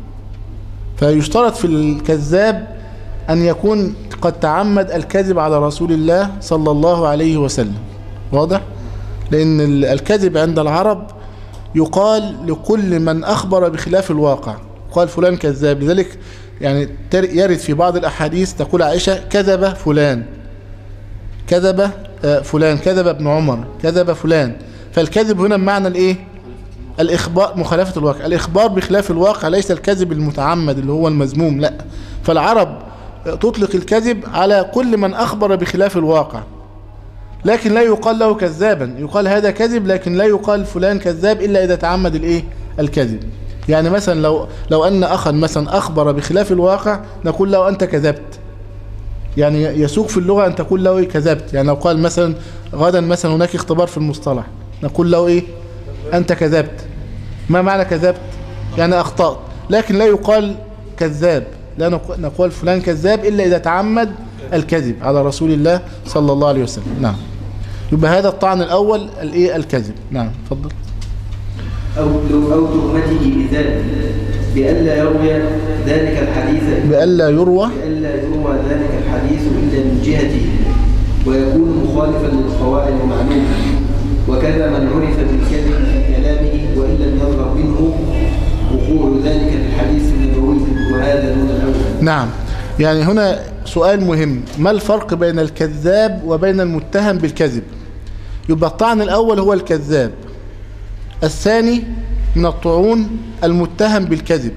فيشترط في الكذاب أن يكون قد تعمد الكذب على رسول الله صلى الله عليه وسلم. واضح؟ لأن الكذب عند العرب يقال لكل من أخبر بخلاف الواقع، قال فلان كذاب. لذلك يعني يرد في بعض الأحاديث تقول عائشة كذب فلان، كذب فلان، كذب ابن عمر، كذب فلان. فالكذب هنا بمعنى الايه؟ الإخبار، مخالفة الواقع. الإخبار بخلاف الواقع ليس الكذب المتعمد اللي هو المذموم، لا. فالعرب تطلق الكذب على كل من أخبر بخلاف الواقع، لكن لا يقال له كذابا. يقال هذا كذب، لكن لا يقال فلان كذاب إلا إذا تعمد الايه؟ الكذب. يعني مثلا لو لو أن أخا مثلا أخبر بخلاف الواقع نقول له أنت كذبت. يعني يسوق في اللغة أن تقول له إيه؟ كذبت. يعني لو قال مثلا غدا مثلا هناك اختبار في المصطلح نقول له إيه؟ أنت كذبت. ما معنى كذبت؟ يعني أخطأت. لكن لا يقال كذاب، لا نقول فلان كذاب إلا إذا تعمد الكذب على رسول الله صلى الله عليه وسلم. نعم. يبقى هذا الطعن الأول الإيه؟ الكذب. نعم تفضل. أو أو تهمته بذلك بألا يروي ذلك الحديث بألا يروى بألا يروى ذلك الحديث إلا من جهته ويكون مخالفا للقواعد المعلومة، وكذا من عرف بالكذب في كلامه وإن لم يظهر منه وقوع ذلك في الحديث النبوي، وهذا دون الأول. نعم. يعني هنا سؤال مهم، ما الفرق بين الكذاب وبين المتهم بالكذب؟ يبقى الطعن الأول هو الكذاب، الثاني من الطعون المتهم بالكذب،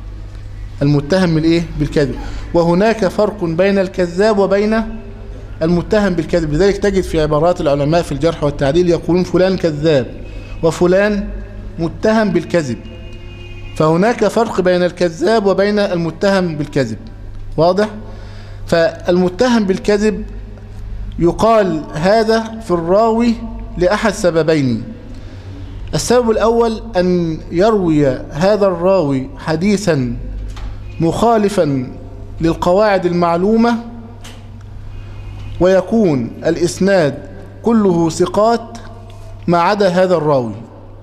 المتهم بالايه؟ بالكذب. وهناك فرق بين الكذاب وبين المتهم بالكذب. لذلك تجد في عبارات العلماء في الجرح والتعديل يقولون فلان كذاب وفلان متهم بالكذب. فهناك فرق بين الكذاب وبين المتهم بالكذب. واضح؟ فالمتهم بالكذب يقال هذا في الراوي لأحد سببين. السبب الأول أن يروي هذا الراوي حديثا مخالفا للقواعد المعلومة ويكون الإسناد كله ثقات ما عدا هذا الراوي.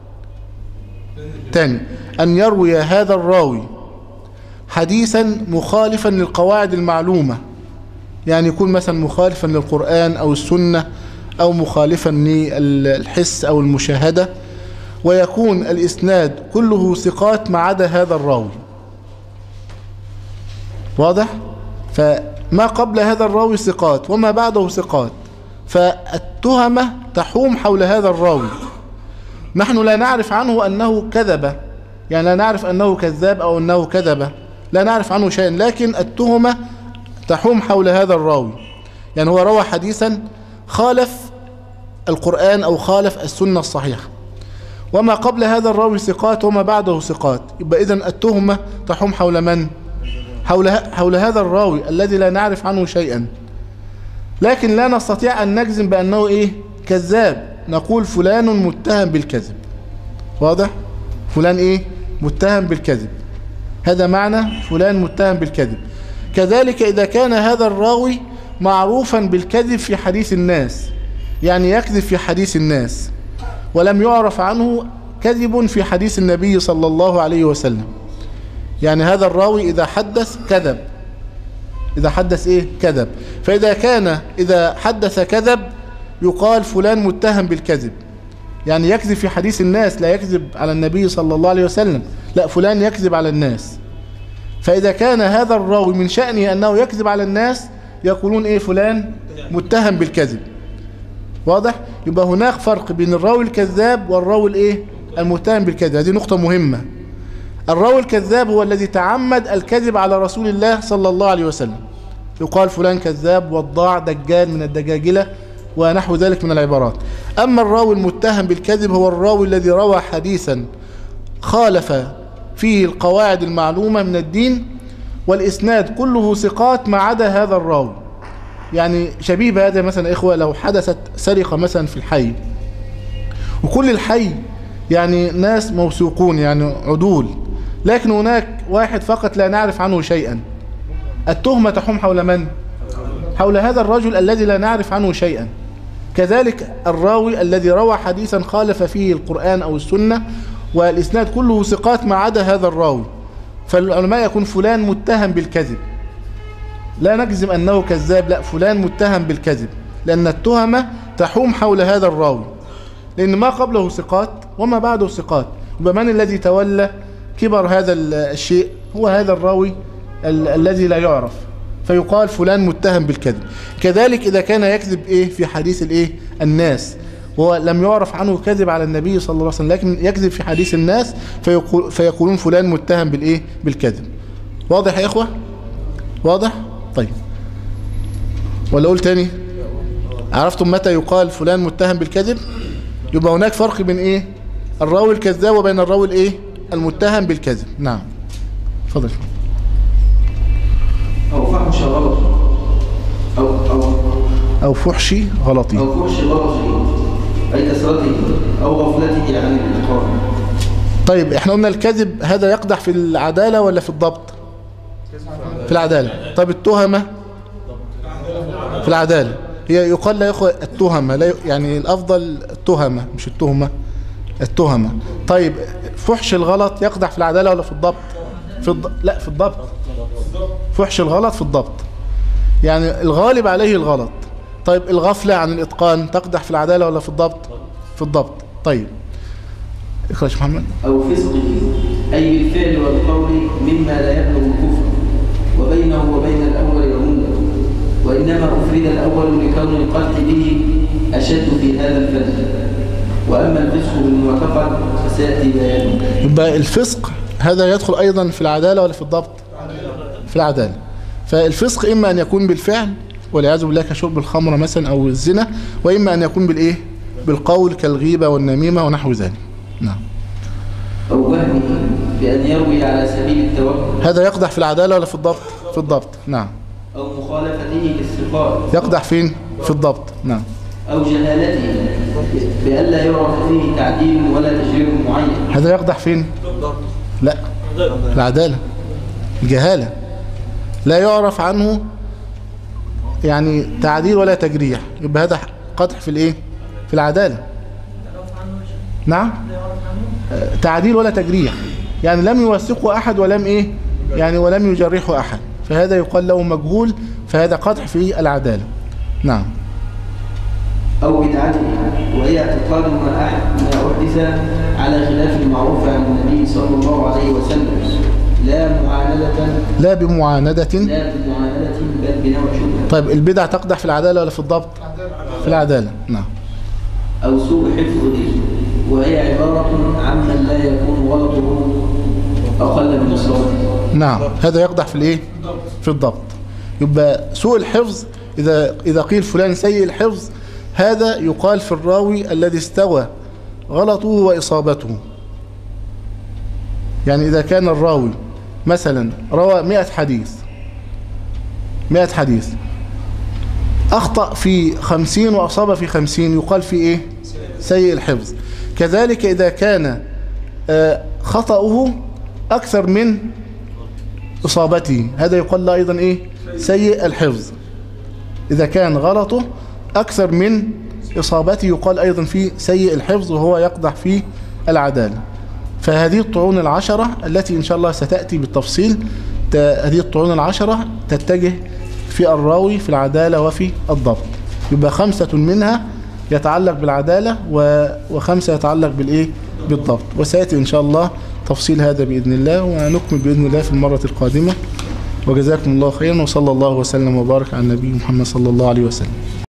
ثاني أن يروي هذا الراوي حديثا مخالفا للقواعد المعلومة، يعني يكون مثلا مخالفا للقرآن أو السنة أو مخالفا للحس أو المشاهدة، ويكون الإسناد كله ثقات ما عدا هذا الراوي. واضح؟ فما قبل هذا الراوي ثقات وما بعده ثقات، فالتهمة تحوم حول هذا الراوي. نحن لا نعرف عنه أنه كذب، يعني لا نعرف أنه كذاب أو أنه كذب، لا نعرف عنه شيئا، لكن التهمة تحوم حول هذا الراوي. يعني هو روى حديثا خالف القرآن أو خالف السنة الصحيحة، وما قبل هذا الراوي ثقات وما بعده ثقات. يبقى إذن التهمة تحوم حول من؟ حول, حول هذا الراوي الذي لا نعرف عنه شيئا، لكن لا نستطيع أن نجزم بأنه إيه؟ كذاب. نقول فلان متهم بالكذب. واضح؟ فلان إيه؟ متهم بالكذب. هذا معنى فلان متهم بالكذب. كذلك إذا كان هذا الراوي معروفا بالكذب في حديث الناس، يعني يكذب في حديث الناس ولم يعرف عنه كذب في حديث النبي صلى الله عليه وسلم. يعني هذا الراوي إذا حدث كذب، إذا حدث إيه؟ كذب. فإذا كان إذا حدث كذب يقال فلان متهم بالكذب، يعني يكذب في حديث الناس، لا يكذب على النبي صلى الله عليه وسلم، لا فلان يكذب على الناس. فإذا كان هذا الراوي من شأنه أنه يكذب على الناس يقولون إيه؟ فلان متهم بالكذب. واضح؟ يبقى هناك فرق بين الراوي الكذاب والراوي الإيه؟ المتهم بالكذب. هذه نقطة مهمة. الراوي الكذاب هو الذي تعمد الكذب على رسول الله صلى الله عليه وسلم، يقال فلان كذاب، وضاع، دجال من الدجاجلة ونحو ذلك من العبارات. أما الراوي المتهم بالكذب هو الراوي الذي روى حديثا خالف فيه القواعد المعلومة من الدين، والإسناد كله ثقات ما عدا هذا الراوي. يعني شبيه هذا مثلا إخوة، لو حدثت سرقة مثلا في الحي، وكل الحي يعني ناس موثوقون يعني عدول، لكن هناك واحد فقط لا نعرف عنه شيئا، التهمة تحوم حول من؟ حول هذا الرجل الذي لا نعرف عنه شيئا. كذلك الراوي الذي روى حديثا خالف فيه القرآن أو السنة والإسناد كله ثقات ما عدا هذا الراوي، فالعلماء يكون فلان متهم بالكذب، لا نجزم أنه كذاب، لا فلان متهم بالكذب، لأن التهمة تحوم حول هذا الراوي، لأن ما قبله ثقات وما بعده ثقات. ومن الذي تولى كبر هذا الشيء؟ هو هذا الراوي ال الذي لا يعرف، فيقال فلان متهم بالكذب. كذلك إذا كان يكذب إيه في حديث الإيه الناس، وهو لم يعرف عنه كذب على النبي صلى الله عليه وسلم، لكن يكذب في حديث الناس فيقول فيقولون فلان متهم بالإيه بالكذب. واضح يا إخوة؟ واضح؟ طيب، ولا أقول تاني؟ عرفتم متى يقال فلان متهم بالكذب؟ يبقى هناك فرق بين إيه الراوي الكذاب وبين الراوي الإيه المتهم بالكذب. نعم، اتفضل. أو فحش غلط أو أو أو فحش غلطي أو فحش غلطي أي كثرته أو غفلته عن الإتقان. طيب احنا قلنا الكذب هذا يقدح في العدالة ولا في الضبط؟ في العدالة. طيب التهمة في العدالة، هي يقال لا يا اخوة التهمة، لا يعني الأفضل التهمة مش التهمة، التهمة. طيب فحش الغلط يقدح في العدالة ولا في الضبط؟ في الض... لا في الضبط. فحش الغلط في الضبط، يعني الغالب عليه الغلط. طيب الغفلة عن الإتقان تقدح في العدالة ولا في الضبط؟ في الضبط. طيب اخرج محمد. أو فسقه أي بالفعل والقول مما لا يبلغ الكفر، وبينه وبين الأول يمون، وإنما أفرد الأول لكون القدح به أشد في هذا الفن. وأما الفسق بالمعتقد فسيأتي بيانه. يبقى الفسق هذا يدخل أيضا في العدالة ولا في الضبط؟ في العدالة. فالفسق إما أن يكون بالفعل والعياذ بالله كشرب الخمر مثلا أو الزنا، وإما أن يكون بالإيه؟ بالقول كالغيبة والنميمة ونحو ذلك. نعم. أو وهمه بأن يروي على سبيل التوكل، هذا يقدح في العدالة ولا في الضبط؟ في الضبط. نعم. أو مخالفته للثقات، يقدح فين؟ في الضبط. نعم. أو جهالته بألا يعرف فيه تعديل ولا تجريب معين، هذا يقدح فين؟ لا، العدالة. الجهالة لا يعرف عنه يعني تعديل ولا تجريح، يبقى هذا قدح في الايه؟ في العدالة. نعم. تعديل ولا تجريح، يعني لم يوثقه أحد ولم ايه يعني ولم يجرحه أحد، فهذا يقال له مجهول، فهذا قدح في العدالة. نعم. أو بدعته وهي اعتقاد ما ما أحدث على خلاف المعروف عن النبي صلى الله عليه وسلم، لا معاندة لا بمعاندة لا بمعاندة بل بنوع شبهة. طيب البدع تقدح في العدالة ولا في الضبط؟ في العدالة. نعم. أو سوء حفظه وهي عبارة عمن لا يكون غلطه أقل من صوته. نعم، هذا يقدح في الايه؟ في الضبط. يبقى سوء الحفظ إذا إذا قيل فلان سيء الحفظ، هذا يقال في الراوي الذي استوى غلطه وإصابته. يعني إذا كان الراوي مثلا روى مئة حديث مئة حديث أخطأ في خمسين وأصاب في خمسين، يقال في إيه؟ سيء الحفظ. كذلك إذا كان خطأه أكثر من إصابته، هذا يقال له أيضا إيه؟ سيء الحفظ. إذا كان غلطه أكثر من إصابته يقال أيضا في سيء الحفظ، وهو يقدح في العدالة. فهذه الطعون العشرة التي إن شاء الله ستأتي بالتفصيل، هذه الطعون العشرة تتجه في الراوي في العدالة وفي الضبط. يبقى خمسة منها يتعلق بالعدالة وخمسة يتعلق بالإيه؟ بالضبط. وسيأتي إن شاء الله تفصيل هذا بإذن الله، ونكمل بإذن الله في المرة القادمة. وجزاكم الله خيرا، وصلى الله وسلم وبارك على النبي محمد صلى الله عليه وسلم.